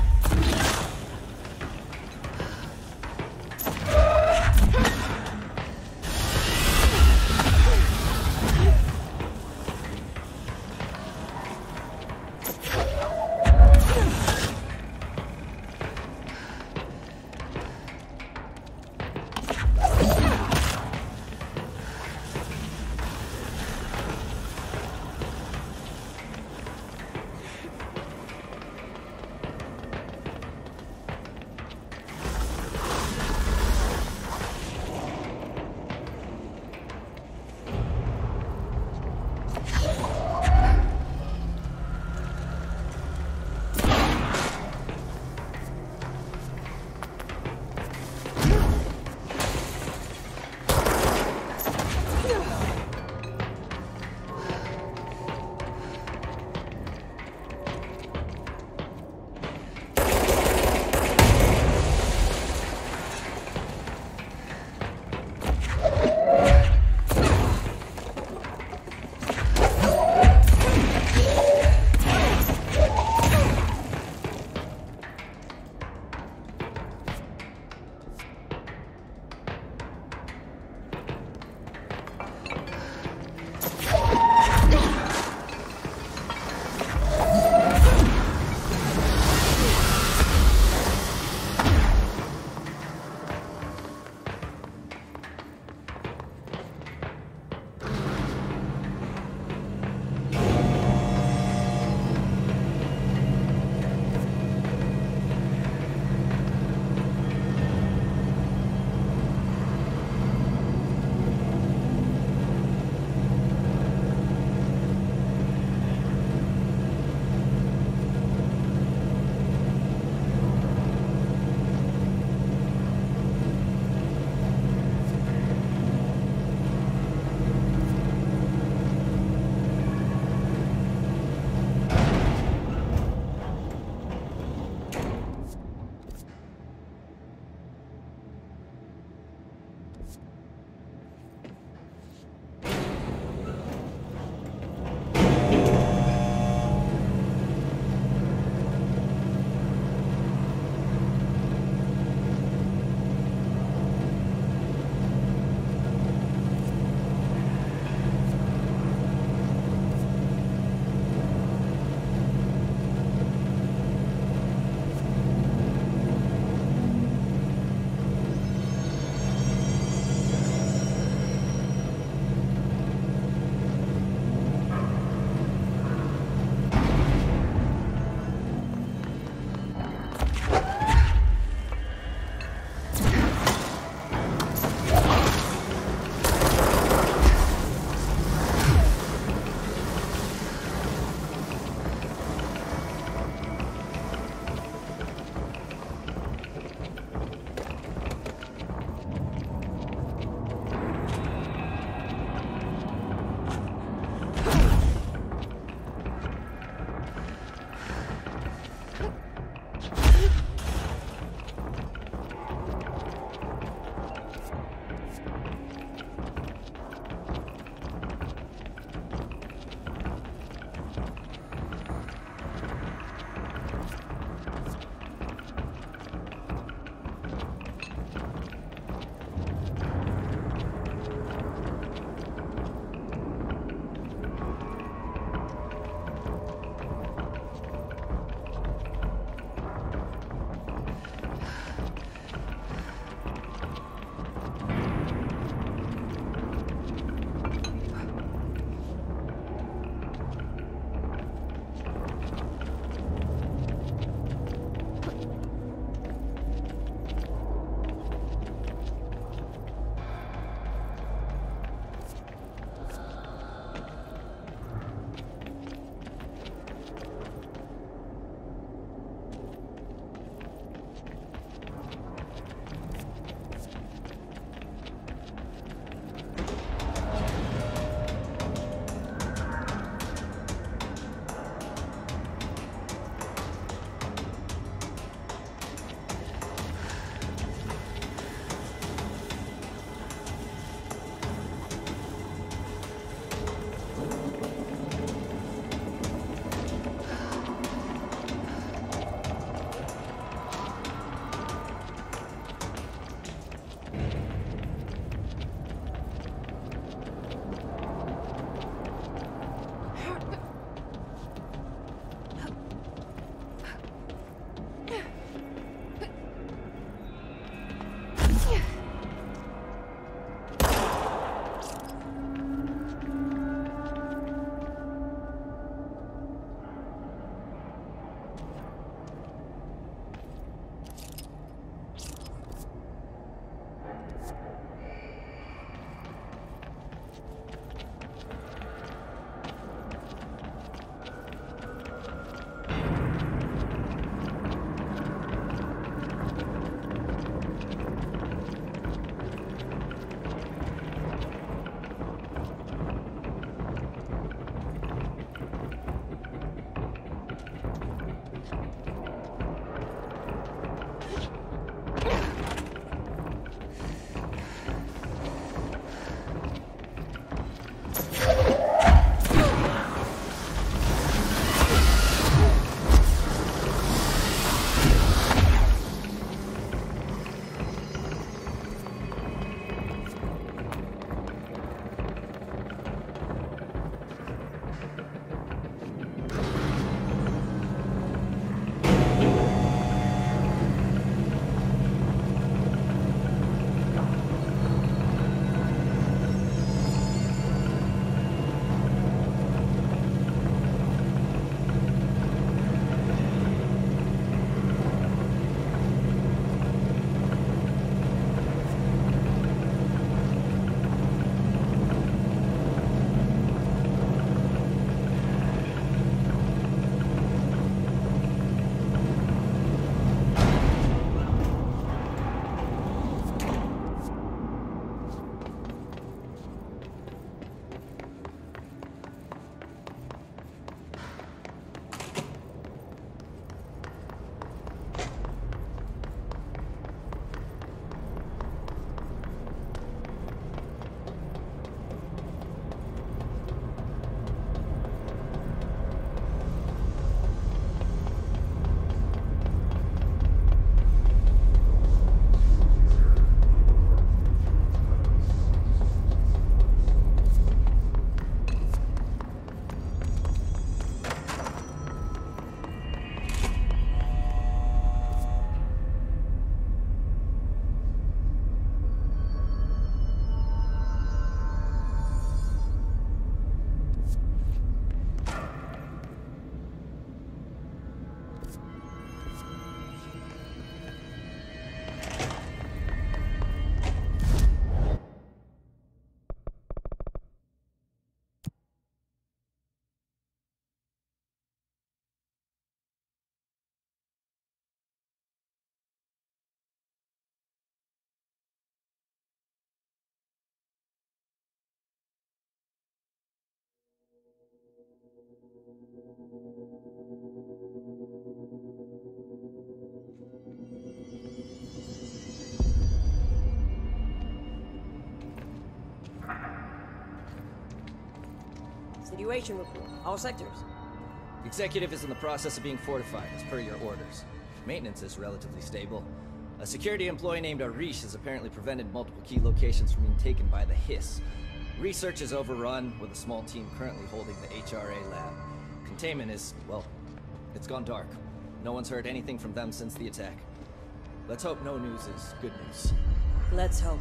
Speaker 4: evacuation report. All sectors.
Speaker 13: The executive is in the process of being fortified, as per your orders. Maintenance is relatively stable. A security employee named Arish has apparently prevented multiple key locations from being taken by the Hiss. Research is overrun, with a small team currently holding the HRA lab. Containment is, well, it's gone dark. No one's heard anything from them since the attack. Let's hope no news is good news.
Speaker 4: Let's hope.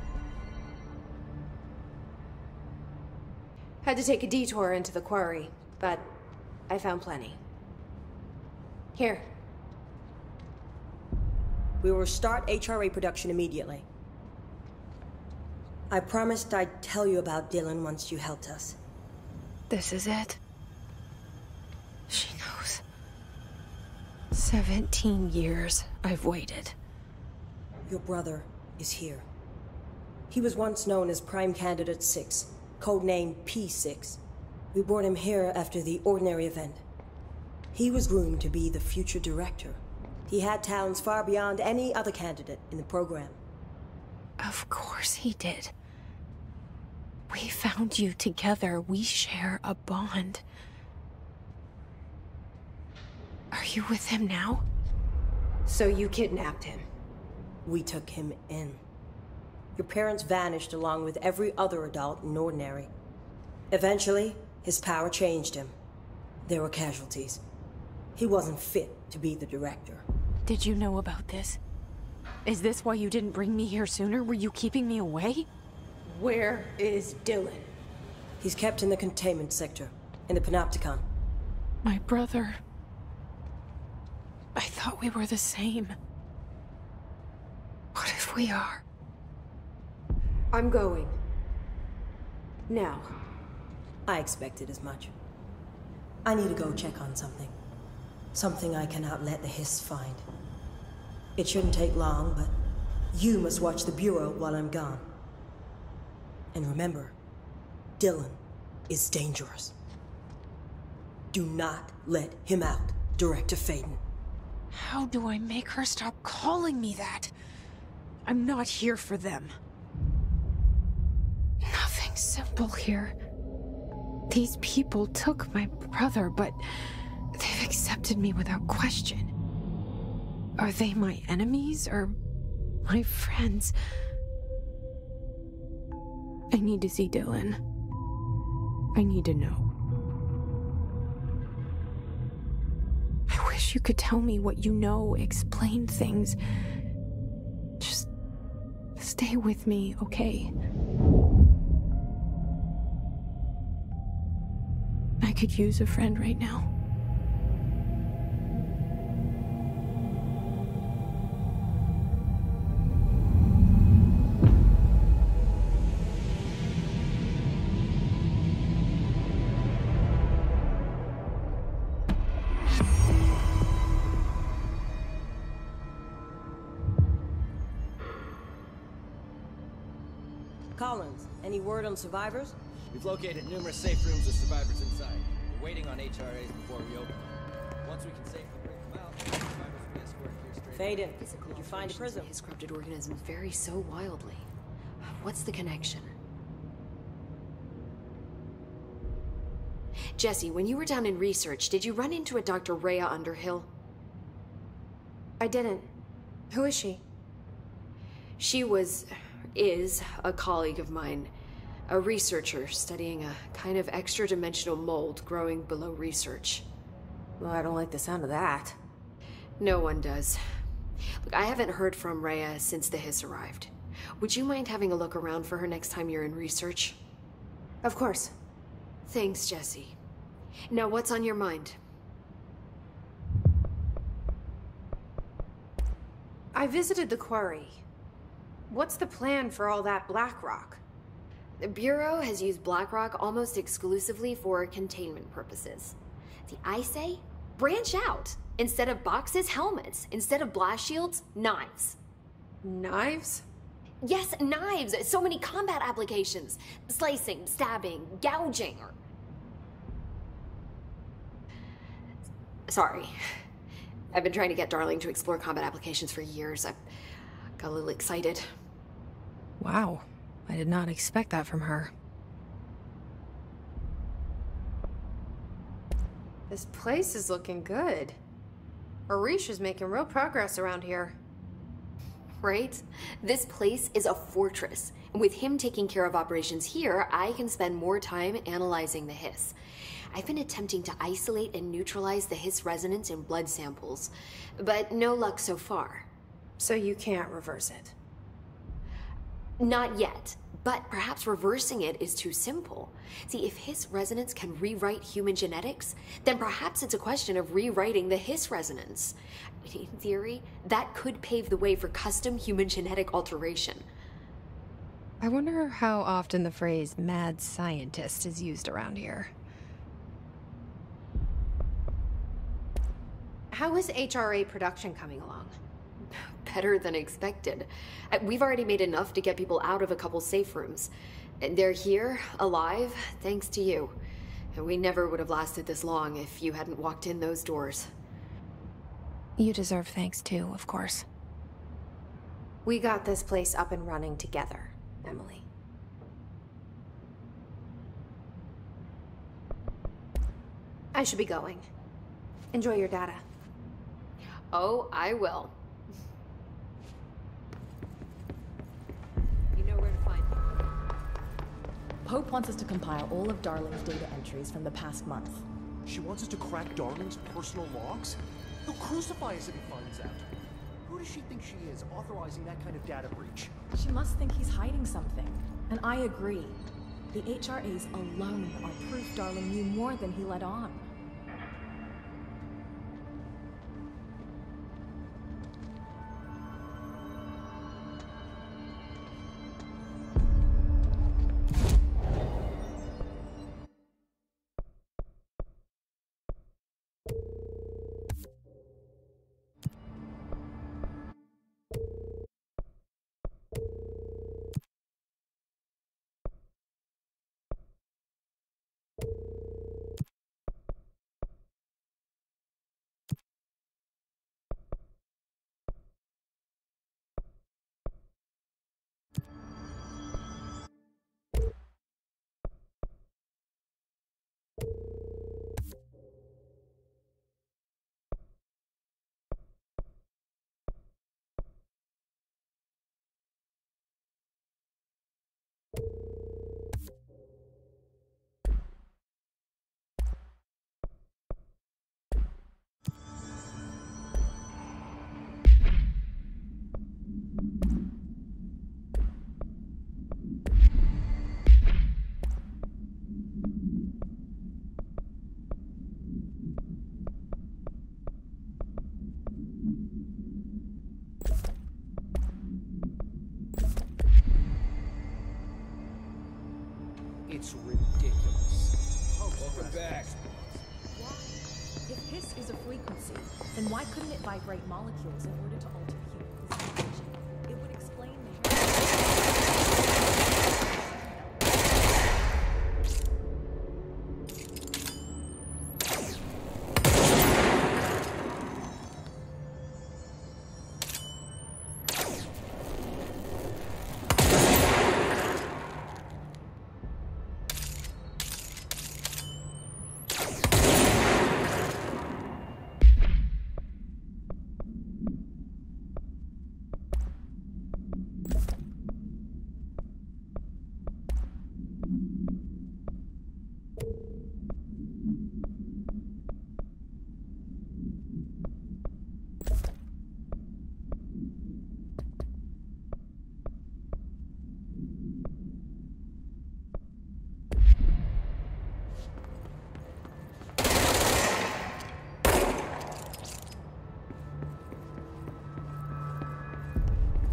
Speaker 11: Had to take a detour into the quarry, but I found plenty. Here.
Speaker 4: We will start HRA production immediately. I promised I'd tell you about Dylan once you helped us.
Speaker 2: This is it. She knows. 17 years I've waited.
Speaker 4: Your brother is here. He was once known as Prime Candidate 6, codenamed P6. We brought him here after the ordinary event. He was groomed to be the future director. He had talents far beyond any other candidate in the program.
Speaker 2: Of course he did. We found you together. We share a bond. Are you with him now?
Speaker 11: So you kidnapped him?
Speaker 4: We took him in. Your parents vanished along with every other adult in Ordinary. Eventually, his power changed him. There were casualties. He wasn't fit to be the director.
Speaker 2: Did you know about this? Is this why you didn't bring me here sooner? Were you keeping me away?
Speaker 11: Where is Dylan?
Speaker 4: He's kept in the containment sector, in the Panopticon.
Speaker 2: My brother. I thought we were the same. What if we are?
Speaker 11: I'm going. Now.
Speaker 4: I expected as much. I need to go check on something. Something I cannot let the Hiss find. It shouldn't take long, but you must watch the Bureau while I'm gone. And remember, Dylan is dangerous. Do not let him out, Director Faden.
Speaker 2: How do I make her stop calling me that? I'm not here for them. Nothing simple here. These people took my brother, but they've accepted me without question. Are they my enemies or my friends? I need to see Dylan. I need to know. I wish you could tell me what you know, explain things. Just stay with me, okay? I could use a friend right now.
Speaker 4: Collins, any word on survivors?
Speaker 13: We've located numerous safe rooms with survivors inside. We're waiting on HRAs before we open. Once we can safely bring them out, survivors will be escorted here straight.
Speaker 4: Faden, did you find a prism?
Speaker 12: His corrupted organisms vary so wildly. What's the connection? Jesse, when you were down in research, did you run into a Dr. Rhea Underhill?
Speaker 11: I didn't. Who is she?
Speaker 12: She is a colleague of mine. A researcher studying a kind of extra-dimensional mold growing below research.
Speaker 11: Well, I don't like the sound of that.
Speaker 12: No one does. Look, I haven't heard from Rhea since the Hiss arrived. Would you mind having a look around for her next time you're in research?
Speaker 11: Of course.
Speaker 12: Thanks, Jesse. Now, what's on your mind?
Speaker 11: I visited the quarry. What's the plan for all that black rock?
Speaker 12: The Bureau has used Blackrock almost exclusively for containment purposes. See, I say, branch out. Instead of boxes, helmets. Instead of blast shields, knives.
Speaker 11: Knives?
Speaker 12: Yes, knives! So many combat applications. Slicing, stabbing, gouging. Sorry. I've been trying to get Darling to explore combat applications for years. I got a little excited.
Speaker 2: Wow. I did not expect that from her. This place is looking good. Arish is making real progress around here.
Speaker 12: Right? This place is a fortress. And with him taking care of operations here, I can spend more time analyzing the hiss. I've been attempting to isolate and neutralize the hiss resonance in blood samples, but no luck so far.
Speaker 2: So you can't reverse it?
Speaker 12: Not yet, but perhaps reversing it is too simple. See, if hiss resonance can rewrite human genetics, then perhaps it's a question of rewriting the hiss resonance. In theory, that could pave the way for custom human genetic alteration.
Speaker 2: I wonder how often the phrase mad scientist is used around here. How is HRA production coming along?
Speaker 12: Better than expected. We've already made enough to get people out of a couple safe rooms. They're here, alive, thanks to you. We never would have lasted this long if you hadn't walked in those doors.
Speaker 2: You deserve thanks too, of course. We got this place up and running together, Emily. I should be going. Enjoy your data.
Speaker 12: Oh, I will.
Speaker 14: You know where to find me. Pope wants us to compile all of Darling's data entries from the past month.
Speaker 15: She wants us to crack Darling's personal logs? He'll crucify us if he finds out. Who does she think she is, authorizing that kind of data breach?
Speaker 14: She must think he's hiding something. And I agree. The HRAs alone are proof Darling knew more than he let on.
Speaker 15: It's ridiculous.
Speaker 13: Welcome back.
Speaker 14: If hiss is a frequency, then why couldn't it vibrate molecules in order to alter human physiology? It would explain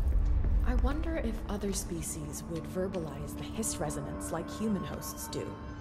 Speaker 14: I wonder if other species would verbalize the hiss resonance like human hosts do.